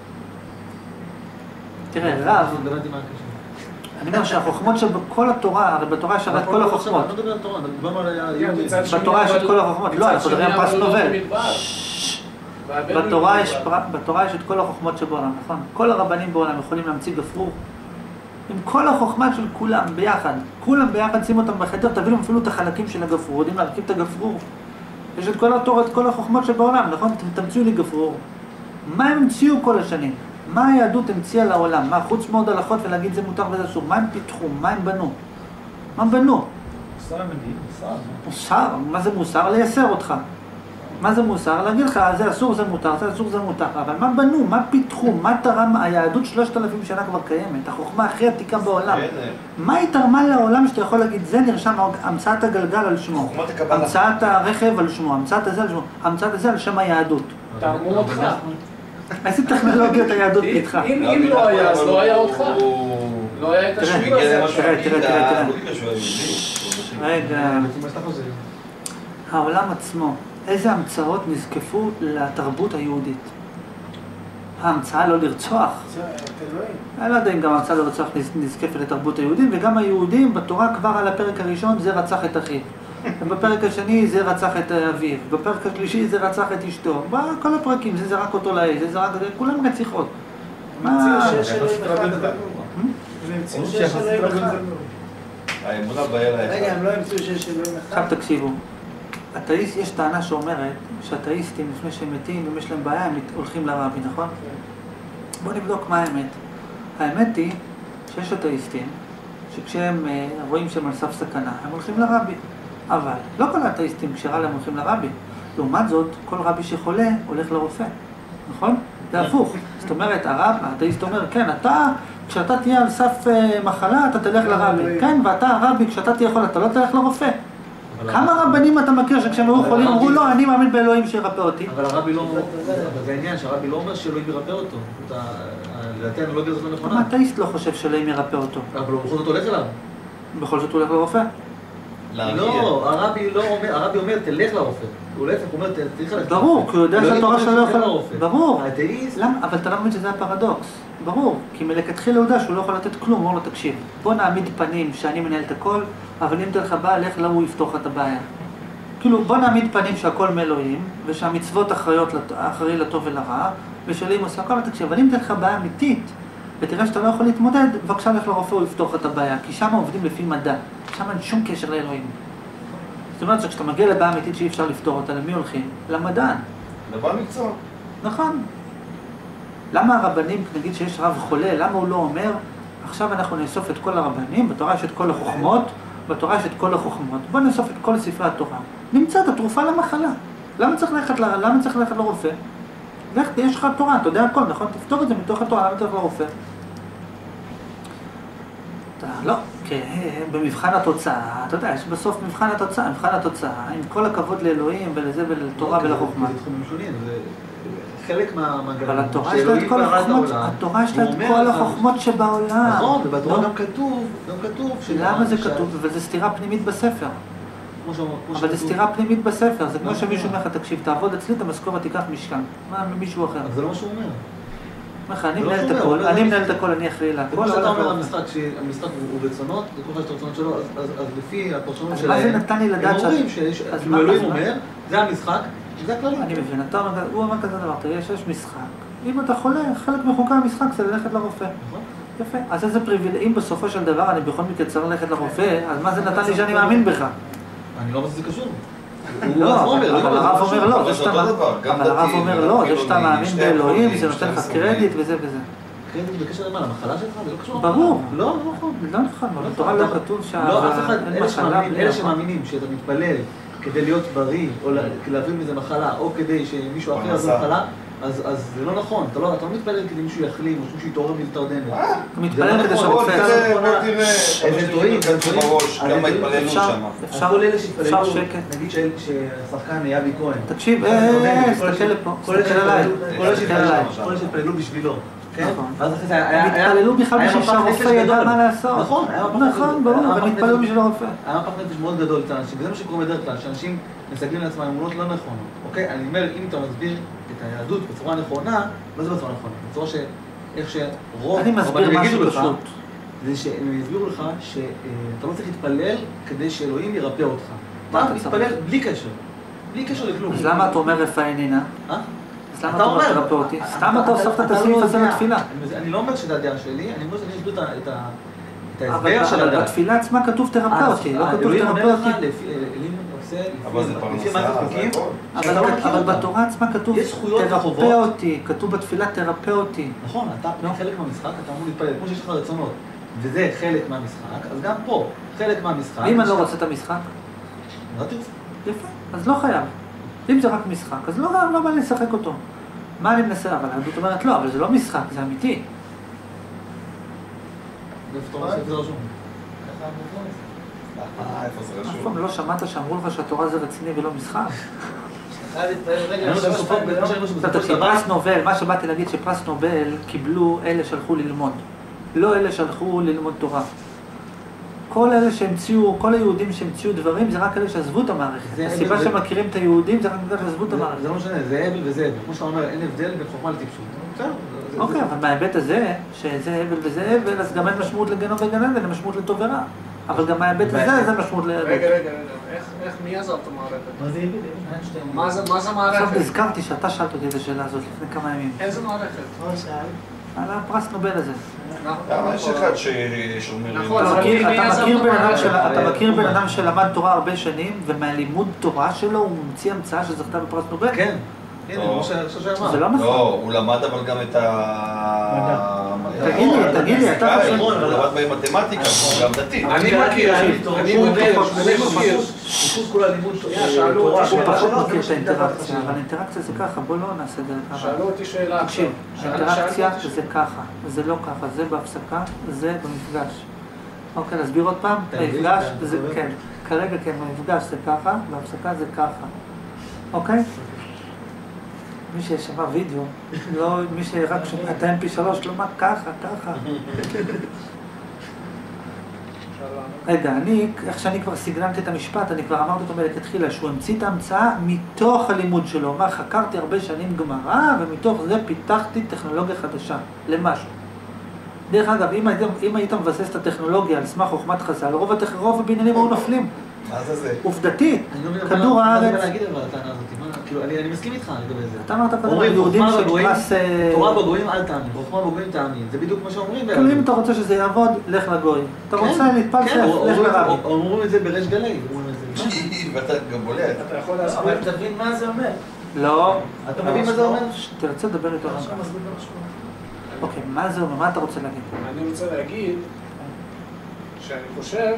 תראה, רב... אני אומר שהחוכמות שבכל התורה, הרי בתורה יש הרי את כל החוכמות. אני לא מדבר על תורה, אני מדבר על היהודים. בתורה יש את כל החוכמות. לא, אנחנו מדברים על פרס נובל. בתורה יש את כל החוכמות שבעולם, נכון? כל הרבנים בעולם יכולים להמציא גפרור. עם כל החוכמה של כולם ביחד. כולם ביחד, שימו אותם בחדר, תביאו להם אפילו את החלקים של הגפרור. יודעים להרכיב את הגפרור. יש את כל התורה, את כל החוכמות שבעולם, נכון? תמציאו לי גפרור. מה הם המציאו כל השנים? מה היהדות המציאה לעולם? מה, חוץ מאוד הלכות ולהגיד זה מותר וזה אסור? מה הם פיתחו? מה הם בנו? מה הם בנו? מוסר מגיעים, מוסר. מוסר, מה זה מוסר? לייסר אותך. מה זה מוסר? להגיד לך, זה אסור, זה מותר, זה אסור, זה מותר. אבל מה בנו? מה פיתחו? מה תרם? היהדות 3,000 שנה כבר קיימת. החוכמה הכי עתיקה בעולם. מה היא תרמה לעולם שאתה יכול להגיד, זה נרשם המצאת הגלגל על שמו, המצאת הרכב על שמו, המצאת הזה על שמו, המצאת הזה על שם היהדות. תרמו אותך. איזה טכנולוגיות היהדות פיתחה? אם לא היה, אז לא היה אותך. לא היה את השביל הזה. תראה. רגע, העולם עצמו, איזה המצאות נזקפו לתרבות היהודית? ההמצאה לא לרצוח. אני לא יודע אם גם ההמצאה לא לרצוח נזקפת לתרבות היהודים, וגם היהודים בתורה כבר על הפרק הראשון זה רצח את אחיו. ובפרק השני זה רצח את אביו, בפרק השלישי זה רצח את אשתו. בכל הפרקים זה זרק אותו לאש, זה זרק, כולם רציחות. המציאו שיש אלוהים אחד גמור. המציאו שיש אלוהים אחד. האמונה באל האחד. רגע, הם לא המציאו שיש אלוהים אחד? עכשיו תקשיבו, יש טענה שאומרת שהאתאיסטים לפני שהם מתים, אם יש להם בעיה, הם הולכים לרבי, נכון? בואו נבדוק מה האמת. האמת היא שיש אתאיסטים שכשהם רואים שהם על סף סכנה, הם הולכים לרבי. אבל לא כל האתאיסטים כשרע להם הולכים לרבי. לעומת זאת, כל רבי שחולה הולך לרופא, נכון? זה הפוך. זאת אומרת, האתאיסט אומר, כן, כשאתה תהיה על סף מחלה, אתה תלך לרבי. כן, ואתה הרבי, כשאתה תהיה חולה, אתה לא תלך לרופא. כמה רבנים אתה מכיר שכשהם היו חולים אמרו לא, אני מאמין באלוהים שירפא אותי? אבל הרבי לא, אבל זה העניין שהרבי לא אומר שאלוהים ירפא אותו. לדעתי האנלוגיה הזאת לא נכונה. גם האתאיסט לא חושב שאלוהים ירפא אותו. אבל הוא בכל זאת הולך אליו. בכל זאת הוא הולך לרופא. לא, הרבי אומר תלך לרופא. הוא להפך, הוא אומר תלך לרופא. ברור, כי הוא יודע שהתורה שלו לא יכול לרופא. ברור. האתאיסט... למה? אבל אתה לא מבין שזה הפרדוקס. ברור. כי מלכתחילה הוא יודע שהוא לא יכול לתת כלום, הוא אומר לו תקשיב. בוא נעמיד פנים שאני מנהל את הכל, אבל אם תלך הבא, לך למה הוא יפתור את הבעיה. כאילו, בוא נעמיד פנים שהכל מאלוהים, ושהמצוות אחראי לטוב ולרע, ושאלוהים עושה הכל, תקשיב, אבל אם תלך בעיה אמיתית, ותראה שאתה לא יכול להתמודד, בבקשה לך לרופא, הוא יפתור את הבעיה, כי שם עובדים לפי מדע, שם אין שום קשר לאלוהים. זאת אומרת שכשאתה מגיע לבעיה אמיתית שאי אפשר לפתור אותה, למי הולכים? למדען. לבעל מקצוע. נכון. למה הרבנים, נגיד שיש רב חולה, למה הוא לא אומר, עכשיו אנחנו נאסוף את כל הרבנים, בתורה יש את כל החוכמות, בתורה יש את כל החוכמות. בוא נאסוף את כל ספרי התורה. נמצא את התרופה למחלה. למה צריך ללכת לרופא? יש לך תורה, אתה יודע הכל, נכון? תפתור את זה מתוך התורה, למה צריך לרופא? לא, במבחן התוצאה, אתה יודע, יש בסוף מבחן התוצאה, עם כל הכבוד לאלוהים ולזה ולתורה ולחוכמה. זה תחומים שונים, זה חלק מהמנגנון. אבל התורה יש לה את כל החוכמות, התורה יש לה את כל החוכמות שבעולם. נכון, ובתורה גם כתוב, למה זה כתוב? אבל זה סתירה פנימית בספר. אבל זה סתירה פנימית בספר, זה כמו שמישהו אומר לך, תקשיב, תעבוד אצלי, את המשכורת תיקח משכן. מה, ממישהו אחר? אבל זה לא מה שהוא אומר. אני מנהל את הכל, אני אחראי להכל. כמו שאתה אומר, המשחק הוא רצונות, זה כל אחד הרצונות שלו, אז לפי הפרשנות שלהם, אז מה זה נתן לי לדעת הם אומרים שאלוהים אומר, זה המשחק, זה הכללים. אני מבין, הוא אומר כזה דבר, תראה שיש משחק, אם אתה חולה, חלק מחוקי המשחק זה ללכת לרופא. יפה, אז איזה פריבילגיה, אם בסופו של דבר אני בכל מקרה צריך ללכת לרופא, אז מה זה נתן לי שאני מאמין בך? אני לא רוצה שזה קשור. לא, אבל הרב אומר לא, זה שאתה מאמין באלוהים, זה נותן לך קרדיט וזה וזה. קרדיט בקשר למה? למחלה שלך? זה לא קשור. ברור. לא נכון. לא נכון, בתורה לא כתוב לא, אף אחד, אלה שמאמינים שאתה מתפלל כדי להיות בריא, או להבין מזה מחלה, או כדי שמישהו אחר יעזור מחלה, אז זה לא נכון. אתה לא מתפלל כדי מישהו יחלים, או שמישהו יתעורר מלתרדמת. אתה מתפלל כדי שהרופא איזה טועים, גם התפללנו שם. כל אלה שהתפללו, נגיד שהשחקן אבי כהן. תקשיב, תסתכל לפה, תסתכל עליי. כל אלה שהתפללו בשבילו. נכון. הם התפללו בכלל בשביל שהרופא ידע מה לעשות. נכון, ברור, הם התפללו בשביל הרופא. היה מפח נפש מאוד גדול אצל אנשים, וזה מה שקורה בדרך כלל, שאנשים מסגלים לעצמם אמונות לא נכונות. אוקיי? אני אומר, אם אתה מסביר את היהדות בצורה נכונה, לא זה בצורה נכונה, בצורה שאיך שרוב... אני מסביר משהו פשוט. זה שהם יסבירו לך שאתה לא צריך להתפלל כדי שאלוהים ירפא אותך. אתה מתפלל בלי קשר. בלי קשר לכלום. אז למה אתה אומר רפאי נינה? אז למה אתה אומר תרפא אותי? סתם אתה הוספת את הסעיף הזה לתפילה. אני לא אומר שזה הדעה שלי, אני אומר שאני אסביר את ההסבר של הדעה. אבל בתפילה עצמה כתוב תרפא אותי, לא כתוב תרפא אותי. אבל זה פרנסה, אבל בתורה עצמה כתוב תרפא אותי, כתוב בתפילה תרפא אותי. נכון, אתה חלק מהמשחק, אתה אמור להתפלל, כמו שיש לך רצונות. וזה חלק מהמשחק, אז גם פה, חלק מהמשחק... ואם אני לא רוצה את המשחק? לא תרצה. יפה, אז לא חייב. אם זה רק משחק, אז לא בא לי לשחק אותו. מה אני מנסה? אבל היהדות אומרת לא, אבל זה לא משחק, זה אמיתי. איפה אתה עושה את זה רשום? איפה זה אף רשום? פעם לא שמעת שאמרו לך שהתורה זה רציני ולא משחק? חייב להתפעל רגע, אני לא יודע, שלוש פעמים ביום. אתה תקשיב, פרס נובל, מה שבאתי להגיד שפרס נובל קיבלו אלה שהלכו ללמוד, לא אלה שהלכו ללמוד תורה. כל אלה שהמציאו, כל היהודים שהמציאו דברים, זה רק אלה שעזבו את המערכת. הסיבה שהם מכירים את היהודים זה רק בגלל שעזבו את המערכת. זה לא משנה, זה הבל וזה הבל. כמו שאתה אומר, אין הבדל בין חוכמה לטיפשות. בסדר. אוקיי, אבל מההיבט הזה, שזה הבל וזה הבל, אז גם אין משמעות לגן וגן עדן, אין משמעות לטוב ורע. אבל גם מההיבט הזה, זה משמעות ליהדות. רגע, איך מי עזב את המערכת? מה זה יביל? מה זה עכשיו מערכת? נזכרתי שאתה שאלת אותי את השאלה הזאת לפני כמה ימים. איזה מערכת? מה שאל? על הפרס נובל הזה. למה יש אחד שאומר... נכון, אתה אבל מכיר- מי אתה עזב מכיר את בן אדם המערכת? של- אתה מכיר בן אדם שלמד תורה הרבה שנים, ומהלימוד תורה שלו הוא ממציא המצאה שזכתה בפרס נובל? כן. הנה, כמו שאמר. זה לא נכון. לא, הוא למד אבל גם את ה... תגיד לי, אתה חושב... הוא למד בהם מתמטיקה, הוא גם דתי. אני מכיר, אני מכיר. פשוט כל הלימוד שאלו תורה. אותי הוא שאלה. פחות מכיר את האינטראקציה, אבל האינטראקציה זה ככה, בוא לא נעשה דרך ככה. שאלו אותי שאלה עכשיו. תקשיב, האינטראקציה זה ככה, זה לא ככה, זה בהפסקה, זה במפגש. אוקיי, להסביר עוד פעם? במפגש זה, כן, כרגע כן, במפגש זה ככה, בהפסקה זה ככה. אוקיי? מי ששמע וידאו, לא מי שרק שומע את ה-MP3, לא מה ככה, ככה. רגע, איך שאני כבר סיגננתי את המשפט, אני כבר אמרתי אותו מלכתחילה, שהוא המציא את ההמצאה מתוך הלימוד שלו. מה, חקרתי הרבה שנים גמרא, ומתוך זה פיתחתי טכנולוגיה חדשה, למשהו. דרך אגב, אם היית מבסס את הטכנולוגיה על סמך חוכמת חז"ל, רוב הבניינים היו נופלים. מה זה זה? עובדתית, אני כדור מה זה הארץ... להגיד אבל הטענה הזאת? כאילו, אני מסכים איתך לגבי זה. אתה אמרת קודם, אומרים, יהודים חוכמה בגויים, שפרס... תורה בגויים אל תאמין, חוכמה בגויים תאמין. זה בדיוק מה שאומרים. כאילו אם אתה רוצה שזה יעבוד, לך לגוי. אתה רוצה להתפלסף, לך לרבי. אומרים את זה בריש גלי. ואתה גם בולט. אתה יכול אבל להסביר? תבין מה זה אומר. לא. אתה מבין מה זה אומר? תרצה לדבר איתו עכשיו רגע. מסביר לך שכונה. אוקיי, מה זה אומר? מה אתה רוצה להגיד? אני רוצה להגיד שאני חושב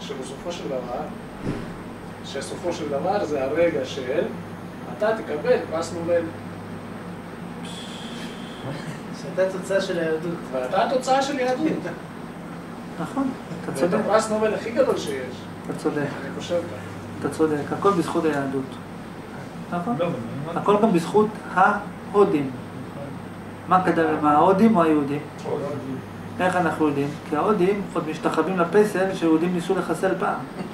שסופו של דבר זה הרגע של אתה תקבל פרס נובל. שאתה תוצאה של היהדות. ואתה התוצאה של יהדות. נכון, אתה ואת צודק. הפרס נובל הכי גדול שיש. אתה צודק. אני חושב ככה. אתה צודק. הכל בזכות היהדות. נכון? הכל גם בזכות ההודים. מה קדם למה, ההודים או היהודים? איך אנחנו יודעים? כי ההודים עוד משתחווים לפסל שיהודים ניסו לחסל פעם.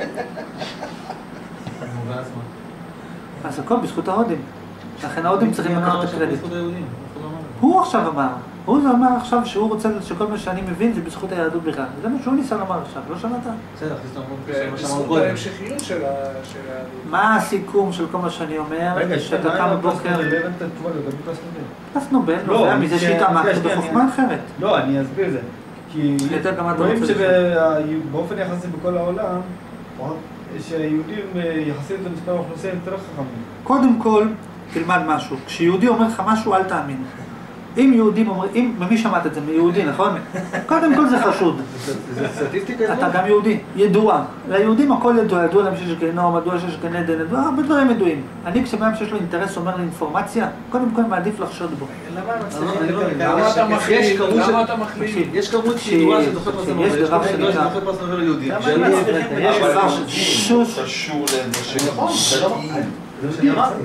אז הכל בזכות ההודים. לכן ההודים צריכים לקחת את הקרדיט. הוא עכשיו אמר. הוא אמר עכשיו שהוא רוצה שכל מה שאני מבין זה בזכות היהדות בכלל. זה מה שהוא ניסה לומר עכשיו, לא שמעת? בסדר, בזכות ההמשכיות של היהדות. מה הסיכום של כל מה שאני אומר? שאתה קם בבוקר... פרס נובל נובע מזה שהתעמקת בחוכמה אחרת. לא, אני אסביר את זה. כי רואים שבאופן יחסי בכל העולם, שהיהודים יחסית למספר האוכלוסייה יותר חכמים. קודם כל, תלמד משהו. כשיהודי אומר לך משהו, אל תאמין. אם יהודים אומרים, ממי שמעת את זה? מיהודי, נכון? קודם כל זה חשוד. זה סטטיסטיקה? אתה גם יהודי, ידוע. ליהודים הכל ידוע, ידוע להם שיש גיהנום, ידוע שיש גן עדן, ידוע, הרבה דברים ידועים. אני כשבן שיש לו אינטרס אומר לי אינפורמציה, קודם כל מעדיף לחשוד בו. למה הם מצליחים? למה אתה מחליט? למה אתה מחליט? יש כמות שידועה שזוכה פרס נובל. יש דבר שנקרא שנקרא... זוכה פרס נובל ליהודים. יש דבר שוש קשור לזה נכון, זה מה שאני אמרתי.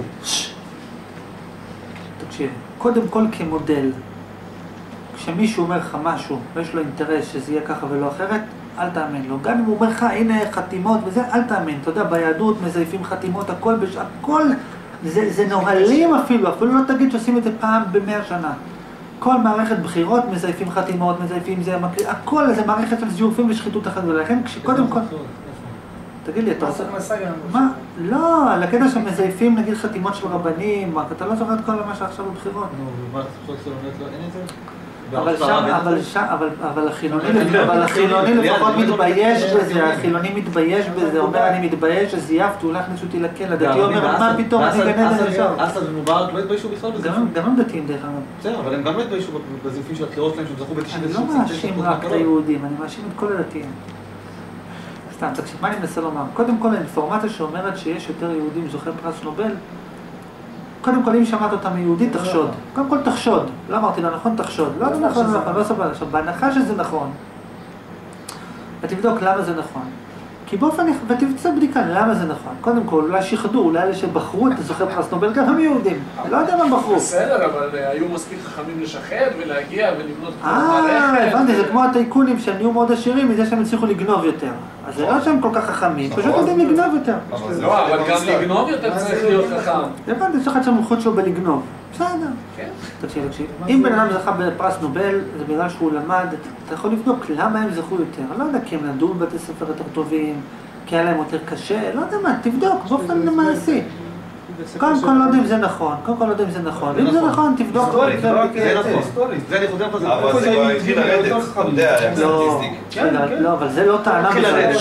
תקשיב, קודם כל כמודל, כשמישהו אומר לך משהו ויש לו אינטרס שזה יהיה ככה ולא אחרת, אל תאמין לו. גם אם הוא אומר לך, הנה חתימות וזה, אל תאמין. אתה יודע, ביהדות מזייפים חתימות, הכל, זה נוהלים אפילו לא תגיד שעושים את זה פעם ב100 שנה. כל מערכת בחירות מזייפים חתימות, מזייפים זה, הכל זה מערכת של זיופים ושחיתות אחת ולכן כשקודם כל... תגיד לי, אתה רוצה... מה? לא, על הקטע שמזייפים נגיד חתימות של רבנים, אתה לא זוכר את כל מה שעכשיו בבחירות. נו, ומה, חוק סולומיות לא, אין את זה? אבל החילוני לפחות מתבייש בזה, החילוני מתבייש בזה, אומר אני מתבייש, זייפת, הוא להכניס אותי לכלא, דתי אומר מה פתאום, אני גן עדן לשם. אסד ומובארק לא התביישו בכלל בזה. גם הם דתיים דרך אגב. בסדר, אבל הם גם לא התביישו בזיופים של הבחירות שלהם, שהם זכו ב-99%. אני לא מאשים רק את היהודים, אני מאשים את כל הדתיים. סתם, תקשיב, מה אני מנסה לומר? קודם כל, האינפורמציה שאומרת שיש יותר יהודים זוכי פרס נובל, קודם כל, אם שמעת אותם מיהודי, תחשוד. קודם כל, תחשוד. לא אמרתי לה, נכון, תחשוד. לא נכון, לא סבבה. עכשיו, בהנחה שזה נכון, ותבדוק למה זה נכון. כי באופן, ותבצע בדיקה, למה זה נכון. קודם כל, אולי שיחדו, אולי אלה שבחרו את זוכי פרס נובל, גם הם יהודים. לא יודע מה בחרו. בסדר, אבל היו מספיק חכמים לשחד ולהגיע ולבנות כל מערכת. הבנתי, זה כמו הטייקונים שהם נהיו מאוד עשירים מזה שהם הצליחו לגנוב יותר. אז זה לא שהם כל כך חכמים, פשוט יודעים לגנוב יותר. לא, אבל גם לגנוב יותר צריך להיות חכם. הבנתי, יש אחד שהמלכות שלו בלגנוב. בסדר. כן. תקשיב. אם בן אדם זכה בפרס נובל, זה בגלל שהוא למד, אתה יכול לבדוק למה הם זכו יותר. לא יודע, כי הם למדו בבתי ספר יותר טובים, כי היה להם יותר קשה, לא יודע מה, תבדוק, באופן מעשי. קודם כל לא יודע אם זה נכון, אם זה נכון, תבדוק. זה נכון, זה אני חוזר בזה. אבל זה כבר התחיל לרדת, אתה יודע, היה סטטיסטיק. לא, אבל זה לא טענה בכלל.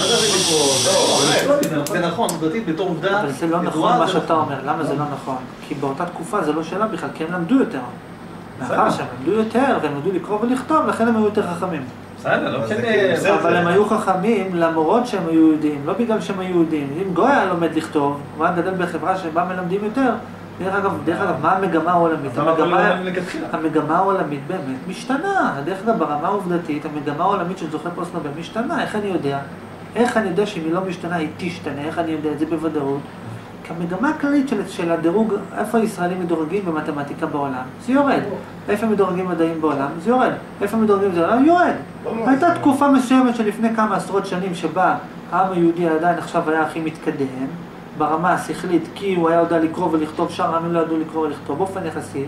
זה נכון, עובדתית בתור עובדה. אבל זה לא נכון מה שאתה אומר, למה זה לא נכון? כי באותה תקופה זה לא שאלה בכלל, כי הם למדו יותר. מאחר שהם למדו יותר, והם למדו לקרוא ולכתוב, לכן הם היו יותר חכמים. בסדר, לא משנה. אבל הם היו חכמים למרות שהם היו יהודים, לא בגלל שהם היו יהודים. אם גוי היה לומד לכתוב, הוא היה גדל בחברה שבה מלמדים יותר. דרך אגב, מה המגמה העולמית? המגמה העולמית באמת משתנה. דרך אגב, ברמה העובדתית, המגמה העולמית של זוכה פרס נובל משתנה. איך אני יודע? שאם היא לא משתנה, היא תשתנה. איך אני יודע את זה בוודאות? כי המגמה הכללית של הדירוג, איפה הישראלים מדורגים במתמטיקה בעולם? זה יורד. איפה מדורגים מדעים בעולם? זה יורד. איפה מדורגים זה יורד. הייתה תקופה מסוימת שלפני כמה עשרות שנים שבה העם היהודי עדיין עכשיו היה הכי מתקדם, ברמה השכלית, כי הוא היה יודע לקרוא ולכתוב, שאר העמים לא ידעו לקרוא ולכתוב, באופן יחסי,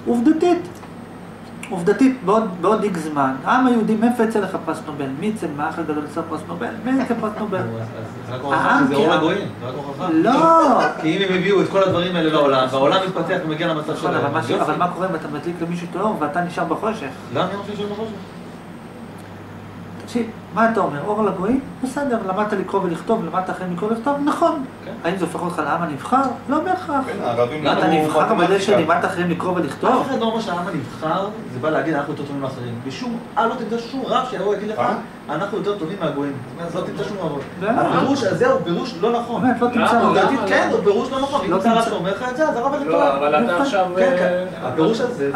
עובדתית, בעוד איקס זמן, העם היהודי, מאיפה יצא לך פרס נובל? מי יצא מהאח הגדול יצא פרס נובל? מי יצא פרס נובל? זה רק הוכחה שזה אור לגויים, זה רק הוכחה. לא! כי אם הם הביאו את כל הדברים האלה לעולם, והעולם מתפתח ומגיע למצב שלהם. אבל מה קורה אם אתה מדליק למישהו טהור ואתה נשאר בחושך? למה אני חושב בחושך? תקשיב, מה אתה אומר? אור לגויים? בסדר, למדת לקרוא ולכתוב, למדת אחרי לקרוא ולכתוב? נכון. האם זה הופך אותך לעם הנבחר? לא בהכרח. אתה נבחר בזה שלימדת אחרי לקרוא ולכתוב? אף אחד לא אומר שהעם הנבחר, זה בא להגיד אנחנו יותר טובים מאחרים. לא תמצא שום רב שיבוא יגיד לך, אנחנו יותר טובים מהגויים. זאת אומרת, לא תמצא שום רב. הפירוש הזה הוא פירוש לא נכון. באמת, לא תמצא. עובדתית כן, הוא פירוש לא נכון. אם אתה רב שאומר לך את זה, אז הרב הזה טוב. לא, אבל אתה עכשיו... הפירוש הזה...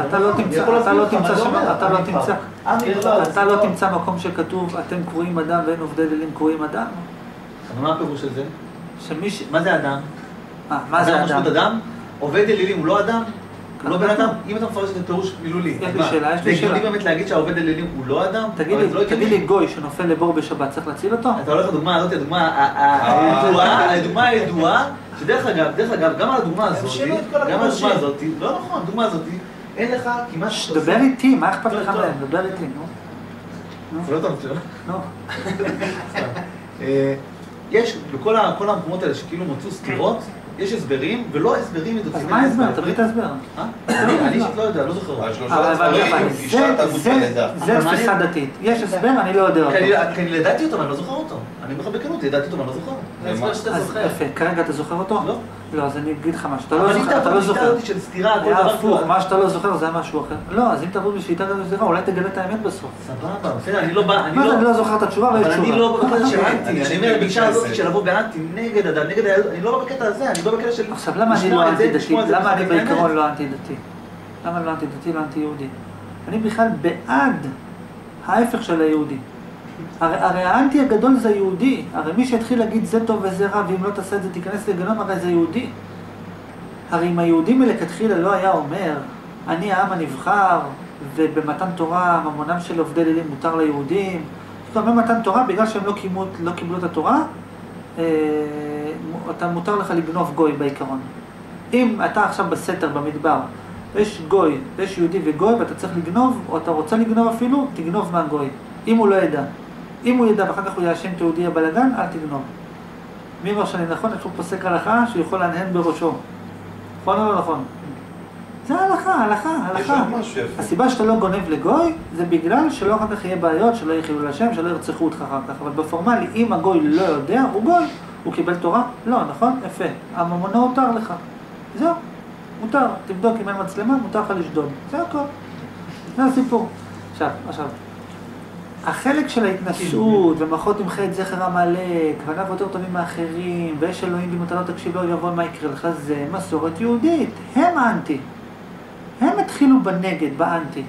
אתה לא תמצא מקום שכתוב, אתם קרואים אדם ואין עובדי אלילים קרואים אדם. אבל מה הפירוש של זה? שמיש... מה זה אדם? מה זה אדם? אדם? עובד אלילים הוא לא אדם? הוא לא בן אדם? אם אתה מפרש את הפירוש מילולי, יש לי שאלה. זה הגיוני באמת להגיד שהעובד אלילים הוא לא אדם? תגיד לי גוי שנופל לבור בשבת, צריך להציל אותו? אתה הולך לדוגמה הזאת, הדוגמה הידועה, שדרך אגב, גם על הדוגמה הזאת, לא נכון, הדוגמה הזאת, אין לך כמעט... דבר איתי, מה אכפת לך מהם? דבר איתי, נו. זה לא טוב שלא? לא. יש, בכל המקומות האלה שכאילו מצאו סתירות, יש הסברים, ולא הסברים מדויקים. אז מה ההסבר? תביא את ההסבר. אני אישית לא יודע, לא זוכר. זה תפיסה דתית. יש הסבר, אני לא יודע אותו. כי אני ידעתי אותו, אבל אני לא זוכר אותו. אני אומר לך בכנות, ידעתי אותו, אבל אני לא זוכר. זה הסבר שאתה זוכר. יפה, כרגע אתה זוכר אותו? לא. לא, אז אני אגיד לך משהו. אתה לא זוכר. היה הפוך, מה שאתה לא זוכר זה היה משהו אחר. לא, אז אם תעבוד בשיטה כזאת סליחה, אולי תגלה את האמת בסוף. סבבה, בסדר, אני לא בא... אני לא זוכר את התשובה ויש תשובה. אבל אני לא בקטע של אנטי, אני אומר בגישה הזאת של לבוא באנטי נגד הדת, אני לא בקטע הזה, אני לא בקטע של... עכשיו, למה אני לא אנטי-דתי? למה אני בעיקרון לא אנטי-דתי? למה לא אנטי-דתי, לא אנטי-יהודי? אני בכלל בעד ההפך של היהודי. הרי האנטי הגדול זה יהודי. הרי מי שהתחיל להגיד זה טוב וזה רע, ואם לא תעשה את זה תיכנס לגנום, הרי זה יהודי. הרי אם היהודי מלכתחילה לא היה אומר, אני העם הנבחר, ובמתן תורה ממונם של עובדי אלילים מותר ליהודים, זאת אומרת, במתן תורה, בגלל שהם לא קיבלו את התורה, אתה מותר לך לגנוב גוי בעיקרון. אם אתה עכשיו בסתר, במדבר, יש גוי, יש יהודי וגוי, ואתה צריך לגנוב, או אתה רוצה לגנוב אפילו, תגנוב מהגוי. אם הוא לא ידע. אם הוא ידע ואחר כך הוא יאשים את היהודי הבלגן, אל תגנוב. מי אומר שאני נכון? איפה פוסק הלכה שהוא יכול להנהן בראשו. נכון או לא נכון? זה הלכה. יש עוד משהו יפה. הסיבה שאתה לא גונב לגוי, זה בגלל שלא אחר כך יהיה בעיות, שלא יחילו לשם, שלא ירצחו אותך אחר כך. אבל בפורמלי, אם הגוי לא יודע, הוא גוי. הוא קיבל תורה? לא, נכון? יפה. הממונו הותר לך. זהו, מותר. תבדוק אם אין מצלמה, מותר לך לשדוד. זה הכל. זה הסיפור. עכשיו. החלק של ההתנסות, ומחות תמחה את זכר עמלק, ואנחנו יותר טובים מאחרים, ויש אלוהים, ואם אתה לא תקשיב לו יבוא מה יקרה לך, זה מסורת יהודית. הם האנטי. הם התחילו בנגד, באנטי.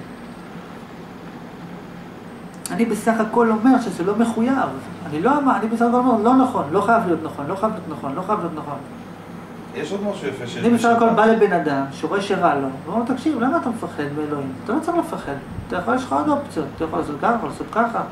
אני בסך הכל אומר שזה לא מחויב. אני בסך הכל אומר, לא נכון, לא חייב להיות נכון. יש עוד משהו יפה שיש. אני בסך הכל בא לבן אדם, שרואה שרע לו, ואומר, תקשיב, למה אתה מפחד מאלוהים? אתה לא צריך לפחד. אתה יכול, יש לך עוד אופציות, אתה יכול לעשות ככה, יכול לעשות ככה.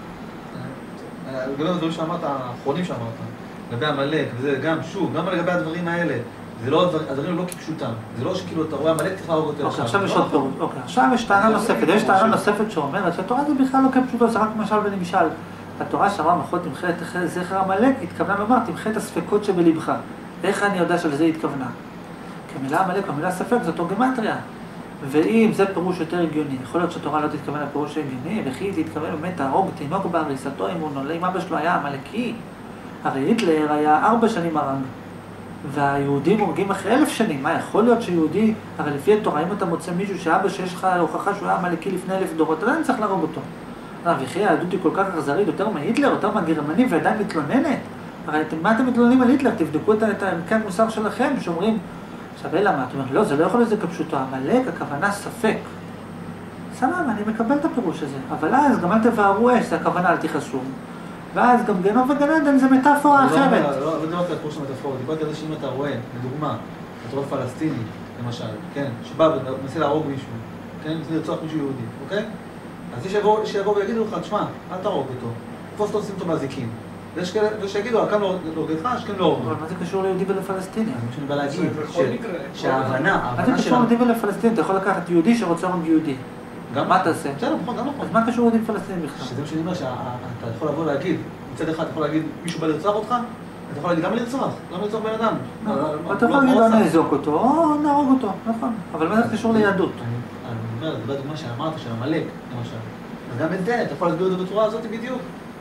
לגבי הדברים שאמרת, האחרונים שאמרת, לגבי עמלק, וזה גם, שוב, גם לגבי הדברים האלה, הדברים לא כפשוטם. זה לא שכאילו אתה רואה עמלק, צריך להרוג אותו. אוקיי, עכשיו יש עוד פירוט. אוקיי, עכשיו יש טענה נוספת. יש טענה נוספת שאומרת שהתורה זה בכלל לא כפשוטו, זה רק משל ונמשל. התורה שאמרה מחות תמחה את זכר עמלק, התכוונה לומר, תמחה את הספקות שבלבך. איך אני יודע שלזה התכוונה? כי המילה עמלק, המילה ספק, זאת גימטריה. ואם זה פירוש יותר הגיוני, יכול להיות שהתורה לא תתכוון לפירוש הגיוני, וכי היא תתכוון באמת תהרוג תינוק בהריסתו אם הוא נולד, אם אבא שלו היה עמלקי. הרי היטלר היה 4 שנים הרג. והיהודים הורגים אחרי 1000 שנים. מה יכול להיות שיהודי, הרי לפי התורה, אם אתה מוצא מישהו שאבא שיש לך הוכחה שהוא היה עמלקי לפני 1000 דורות, אתה עדיין צריך להרוג אותו. וכי היהדות היא כל כך אכזרית, יותר מהיטלר, יותר מהגרמנים, ועדיין מתלוננת. הרי מה אתם מתלוננים על היטלר? תבדקו את העמקי המוסר שלכם, שאומרים, עכשיו למה? אתה אומר, לא, זה לא יכול להיות זה כפשוטו, עמלק, הכוונה ספק. סבבה, אני מקבל את הפירוש הזה. אבל אז גם אל תבערו אש, זה הכוונה, אל תכעסו. ואז גם גנוב וגן עדן זה מטאפורה אחרת. לא דיברתי על פירוש המטאפורה, דיברתי על זה שאם אתה רואה, לדוגמה, אתה רואה פלסטיני, למשל, כן, שבא ומנסה להרוג מישהו, כן, מנסה לרצוח מישהו יהודי, אוקיי? אז שיבואו ויגידו לך, תשמע, אל תהרוג אותו, תפוס אותו, שים אותו באזיקים. ושיגידו, הקם לא הורגך, השכם לא הורגו. אבל מה זה קשור ליהודי ולפלסטיני? אני חושב שאני בא להגיד שההבנה... מה זה קשור ליהודי ולפלסטיני? אתה יכול לקחת יהודי שרוצה להרוג יהודי. מה תעשה? בסדר, נכון, גם נכון. אז מה קשור ליהודי ולפלסטיני בכלל? שזה מה שאני אומר, שאתה יכול לבוא להגיד, מצד אחד אתה יכול להגיד, מישהו בא לרצוח אותך, אתה יכול להגיד, למה לרצוח? למה לרצוח בן אדם? אתה יכול להגיד, לא נעזוק אותו, או נהרוג אותו, נכון. אבל מה זה קשור ליהדות? אני אומר, זה בדוגמה שאמרת, של עמלק, למשל. אז גם את זה, אתה יכול להסביר את זה בצורה הזאת בדיוק.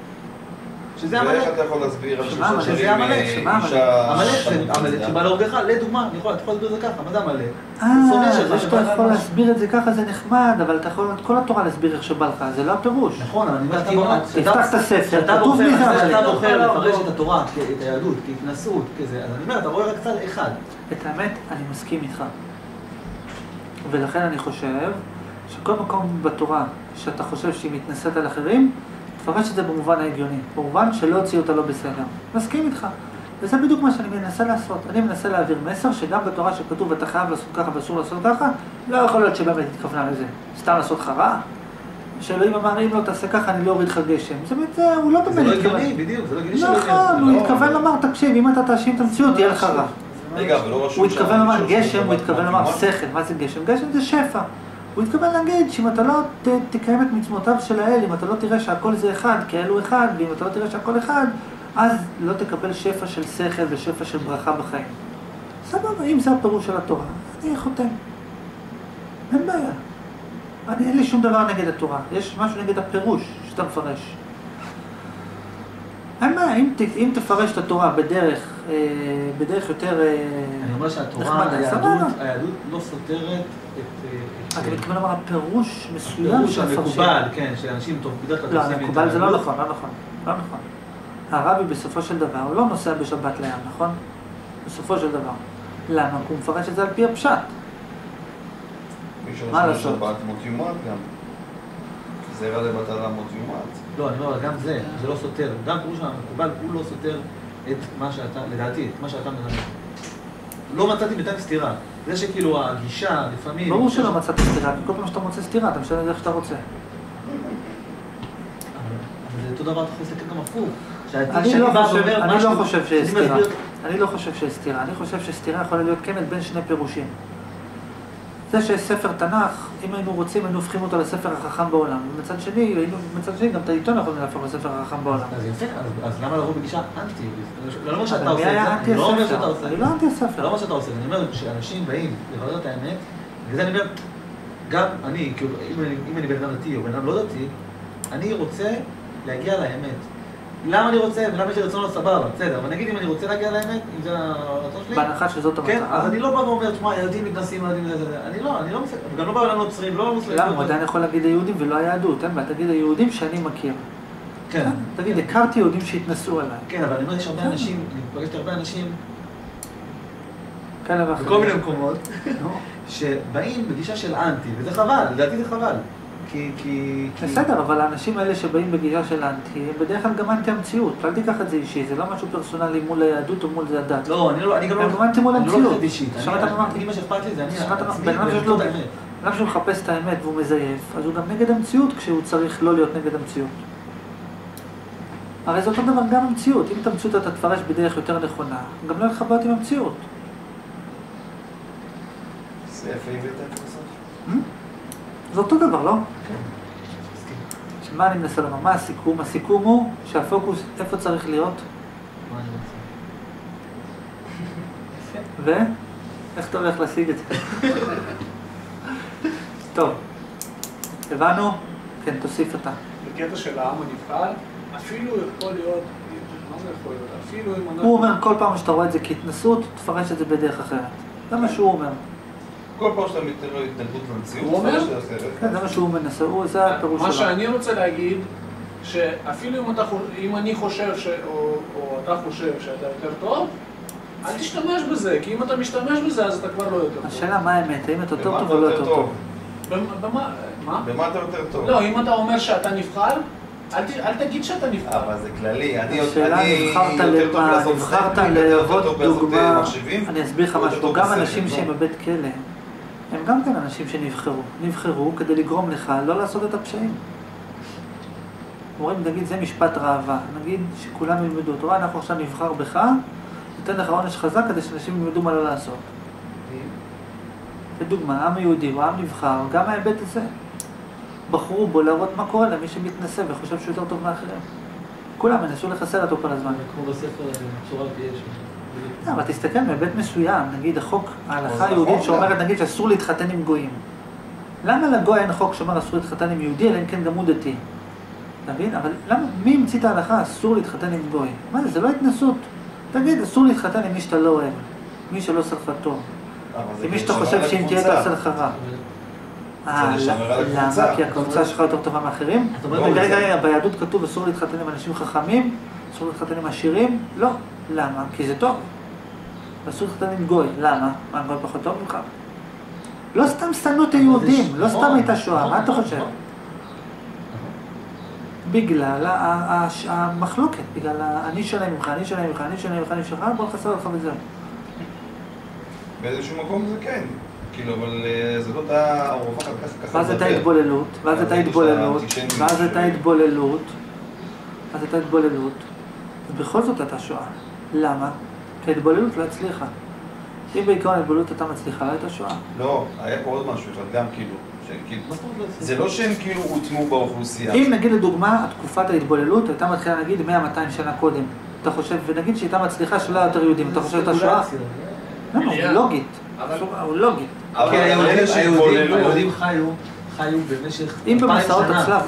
שזה עמלק. ואיך אתה יכול להסביר על שמה, שזה עמלק? עמלק שבא להורגך, לדוגמה, אתה יכול להסביר את זה ככה, מה זה עמלק? זה שאתה יכול להסביר את זה ככה זה נחמד, אבל אתה יכול את כל התורה להסביר איך שבא לך, זה לא הפירוש. נכון, אבל אני אומר, תפתח את הספר, כתוב מי זה עמלק. אתה בוחר לפרש את התורה, את היהדות, כהתנסות, כזה, אז אני אומר, אתה רואה רק צד אחד. את האמת, אני מסכים איתך. ולכן אני חושב שכל מקום בתורה שאתה חושב שהיא מתנשאת על אחרים, תפרש את זה במובן ההגיוני, במובן שלא הוציא אותה לא בסדר. מסכים איתך. וזה בדיוק מה שאני מנסה לעשות. אני מנסה להעביר מסר שגם בתורה שכתוב אתה חייב לעשות ככה ואסור לעשות ככה, לא יכול להיות שבאמת התכוונה לזה. סתם לעשות לך רע. שאלוהים אמר, אם לא תעשה ככה, אני לא אוריד לך גשם. זאת אומרת, הוא לא באמת התכוון. זה לא הגיוני, בדיוק, זה לא הגיוני שלא הגיוני. נכון, הוא התכוון לומר, תקשיב, אם אתה תאשים את המציאות, יהיה לך רע. הוא התכוון לומר גשם, הוא התכוון לומר שכל. מה זה גשם? גשם זה שפע. הוא התכוון להגיד שאם אתה לא תקיים את מצוותיו של האל, אם אתה לא תראה שהכל זה אחד, כי האל הוא אחד, ואם אתה לא תראה שהכל אחד, אז לא תקבל שפע של שכל ושפע של ברכה בחיים. סבבה, אם זה הפירוש של התורה, אני חותם. אין בעיה. אין לי שום דבר נגד התורה. יש משהו נגד הפירוש שאתה מפרש. אין בעיה, אם תפרש את התורה בדרך יותר... אני אומר שהתורה, היהדות לא סותרת את... אתה מתכוון לומר, הפירוש מסוים של פרשים. המקובל, כן, שאנשים טוב, בדרך כלל... לא, המקובל זה לא נכון, לא נכון. לא נכון. הרבי בסופו של דבר, הוא לא נוסע בשבת לים, נכון? בסופו של דבר. למה? הוא מפרש את זה על פי הפשט. מה לעשות? בשבת מות יומת גם. זה רע לבטלה מות יומת. לא, אני אומר, גם זה לא סותר. גם פירוש המקובל, הוא לא סותר את מה שאתה, לדעתי, את מה שאתה מנהל. לא מצאתי בינתיים סתירה. זה שכאילו הגישה, לפעמים... ברור שלא מצאתי סתירה, כי כל פעם שאתה מוצא סתירה, אתה משנה את זה איך שאתה רוצה. אבל זה אותו דבר, אתה יכול לסתכל גם הפוך. אני לא חושב שיש סתירה. אני חושב שסתירה יכולה להיות קמת בין שני פירושים. זה שיש ספר תנ"ך, אם היינו רוצים, היינו הופכים אותו לספר החכם בעולם. ומצד שני, גם את העיתון יכולים להפוך לספר החכם בעולם. אז יפה, אז למה לבוא בגישה אנטי? לא אומר שאתה עושה את זה. אני לא אנטי הספר. לא אומר שאתה עושה את זה. אני אומר שאנשים באים לברר את האמת, וזה אני אומר, גם אני, כאילו, אם אני בן אדם דתי או בן אדם לא דתי, אני רוצה להגיע לאמת. למה אני רוצה, ולמה יש לי רצון סבבה, בסדר, אבל נגיד אם אני רוצה להגיע לאמת, אם זה הרצון שלי... בהנחה שזאת המטרה. כן, אז אני לא בא ואומר, תשמע, ילדים מתנסים, ילדים זה, אני לא מסתכל, גם לא בא לענות נוצרים, לא מוסלמים. למה? הוא עדיין יכול להגיד היהודים ולא היהדות, אין בעיה, תגיד היהודים שאני מכיר. כן. תגיד, הכרתי יהודים שהתנסו עליי. כן, אבל אני אומר, יש הרבה אנשים, אני פגשתי הרבה אנשים, כאלה ואחרים. בכל מיני מקומות, שבאים בגישה של אנטי, וזה חבל, לדעתי זה חבל. בסדר, אבל האנשים האלה שבאים בגישה של אנטי, הם בדרך כלל גם אנטי המציאות. אל תיקח את זה אישי, זה לא משהו פרסונלי מול היהדות או מול זה הדת. לא, אני גם לא אנטי מול המציאות. אני לא חושב אישית. שמעת מה אמרתי? אני מה שאכפת לי זה אני עצמי, למה שהוא מחפש את האמת והוא מזייף, אז הוא גם נגד המציאות כשהוא צריך לא להיות נגד המציאות. הרי זה אותו דבר גם המציאות. אם את המציאות אתה תפרש בדרך יותר נכונה, גם לא יהיה בעיות עם המציאות. זה איפה הבאת את הסוף? זה אותו דבר, לא? מה אני מנסה לומר? מה הסיכום? הסיכום הוא שהפוקוס איפה צריך להיות? מה אני רוצה? איך אתה הולך להשיג את זה? טוב, הבנו? כן, תוסיף אתה. בקטע של העם הנבחר, אפילו יכול להיות, מה זה יכול להיות? אפילו אם אנחנו... הוא אומר, כל פעם שאתה רואה את זה כהתנסות, תפרש את זה בדרך אחרת. זה מה שהוא אומר. כל פעם שאתה מתאר לו התנגדות למציאות, הוא אומר? כן, זה מה שהוא מנסה, זה הפירוש שלו. מה שאני רוצה להגיד, שאפילו אם אני חושב, או אתה חושב שאתה יותר טוב, אל תשתמש בזה, כי אם אתה משתמש בזה, אז אתה כבר לא יותר טוב. השאלה מה האמת, האם אתה יותר טוב או לא יותר טוב? מה? במה אתה יותר טוב? לא, אם אתה אומר שאתה נבחר, אל תגיד שאתה נבחר. אבל זה כללי, אני השאלה יותר טוב לעשות נבחרת סטייקים, יותר טוב להוות לעשות דוגמה, מחשבים. אני אסביר לך יותר משהו, טוב גם בסרט, אנשים לא? שהם בבית כלא, הם גם כן אנשים נבחרו כדי לגרום לך לא לעשות את הפשעים. אומרים, נגיד, זה משפט ראווה, נגיד שכולם ילמדו תורה, אנחנו עכשיו נבחר בך, ניתן לך עונש חזק כדי שאנשים ילמדו מה לא לעשות. לדוגמה, העם היהודי הוא עם נבחר, גם ההיבט הזה. בחרו בו להראות מה קורה למי שמתנסה וחושב שהוא יותר טוב מאחרים. כולם ינסו לחסל אותו כל הזמן. כמו בספר צורה תהיה שם. אבל תסתכל מהיבט מסוים, נגיד החוק, ההלכה היהודית שאומרת, נגיד שאסור להתחתן עם גויים. למה לגוי אין חוק שאומר אסור להתחתן עם יהודי, אלא אם כן גם הוא דתי? אתה מבין? אבל למה, מי המציא את ההלכה אסור להתחתן עם גוי? מה זה? זה לא התנסות. תגיד, אסור להתחתן עם מי שאתה לא אוהב, מי שלא סלחתו. עם מי שאתה חושב שאם תהיה תעשה לך רע. למה? כי הקבוצה שלך יותר טובה מאחרים? רגע, ביהדות כתוב אסור להתחתן עם אנשים חכמים, אסור להתחתן עם עשירים? לא. למה? כי זה טוב. אסור להתחתן עם גוי. למה? מה, גוי פחות טוב ממך? לא סתם שנאו את היהודים, לא סתם הייתה שואה, מה אתה חושב? בגלל המחלוקת, בגלל אני שונה ממך, אני שונה ממך, אני שונה ממך, אני שלך, בוא נחסר אותך וזהו. באיזשהו מקום זה כן, כאילו, אבל זה לא אתה רווחת ככה. ואז הייתה התבוללות, ואז הייתה התבוללות, ואז הייתה התבוללות, ואז הייתה התבוללות, ובכל זאת הייתה שואה. למה? כי ההתבוללות לא הצליחה. אם בעיקרון ההתבוללות הייתה מצליחה, לא הייתה שואה. לא, היה פה עוד משהו, אבל גם כאילו, זה לא שהם כאילו הוטמו באוכלוסייה. אם נגיד לדוגמה, תקופת ההתבוללות הייתה מתחילה נגיד 100-200 שנה קודם. אתה חושב, ונגיד שהייתה מצליחה שלא יותר יהודים, אתה חושב שהייתה שואה? לא, הוא לוגית. הוא לוגית. אבל היהודים חיו במשך... אם במסעות הצלב,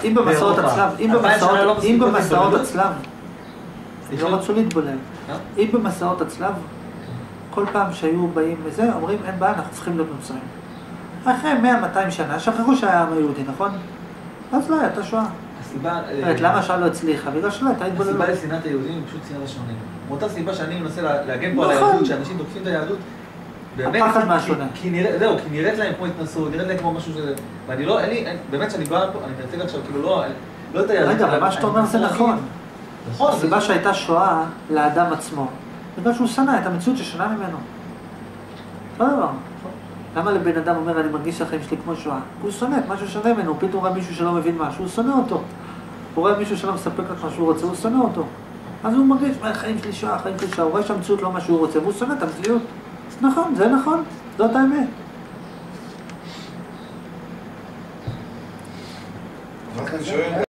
לא רצו להתבולל. אם במסעות הצלב, כל פעם שהיו באים לזה, אומרים, אין בעיה, אנחנו צריכים להיות נוצרים. אחרי 100-200 שנה, שכחו שהיה העם היהודי, נכון? אז לא, הייתה שואה. למה השואה לא הצליחה? בגלל שלא, הייתה התבוללות. הסיבה לשנאת היהודים היא פשוט שנאת השונים. מאותה סיבה שאני מנסה להגן פה על היהדות, שאנשים תוקפים את היהדות, הפחד מהשונה. כי נראית להם כמו התנסות, נראית להם כמו משהו שזה... ואני לא, באמת שאני בא פה, אני מייצג עכשיו, כאילו לא את היהדות. רגע, אבל מה שאתה אומר זה נכון. הסיבה שהייתה שואה לאדם עצמו, בגלל שהוא שנא את המציאות ששונה ממנו. לא דבר. למה לבן אדם אומר, אני מרגיש שהחיים שלי כמו שואה? הוא שונא את משהו שונה ממנו, הוא פתאום רואה מישהו שלא מבין משהו, הוא שונא אותו. הוא רואה מישהו שלא מספק לך מה שהוא רוצה, הוא שונא אותו. אז הוא מרגיש, החיים שלי שואה, החיים שלי שואה, הוא רואה שהמציאות לא מה שהוא רוצה, והוא שונא את המציאות. נכון, זה נכון, זאת האמת. אבל אני שואל...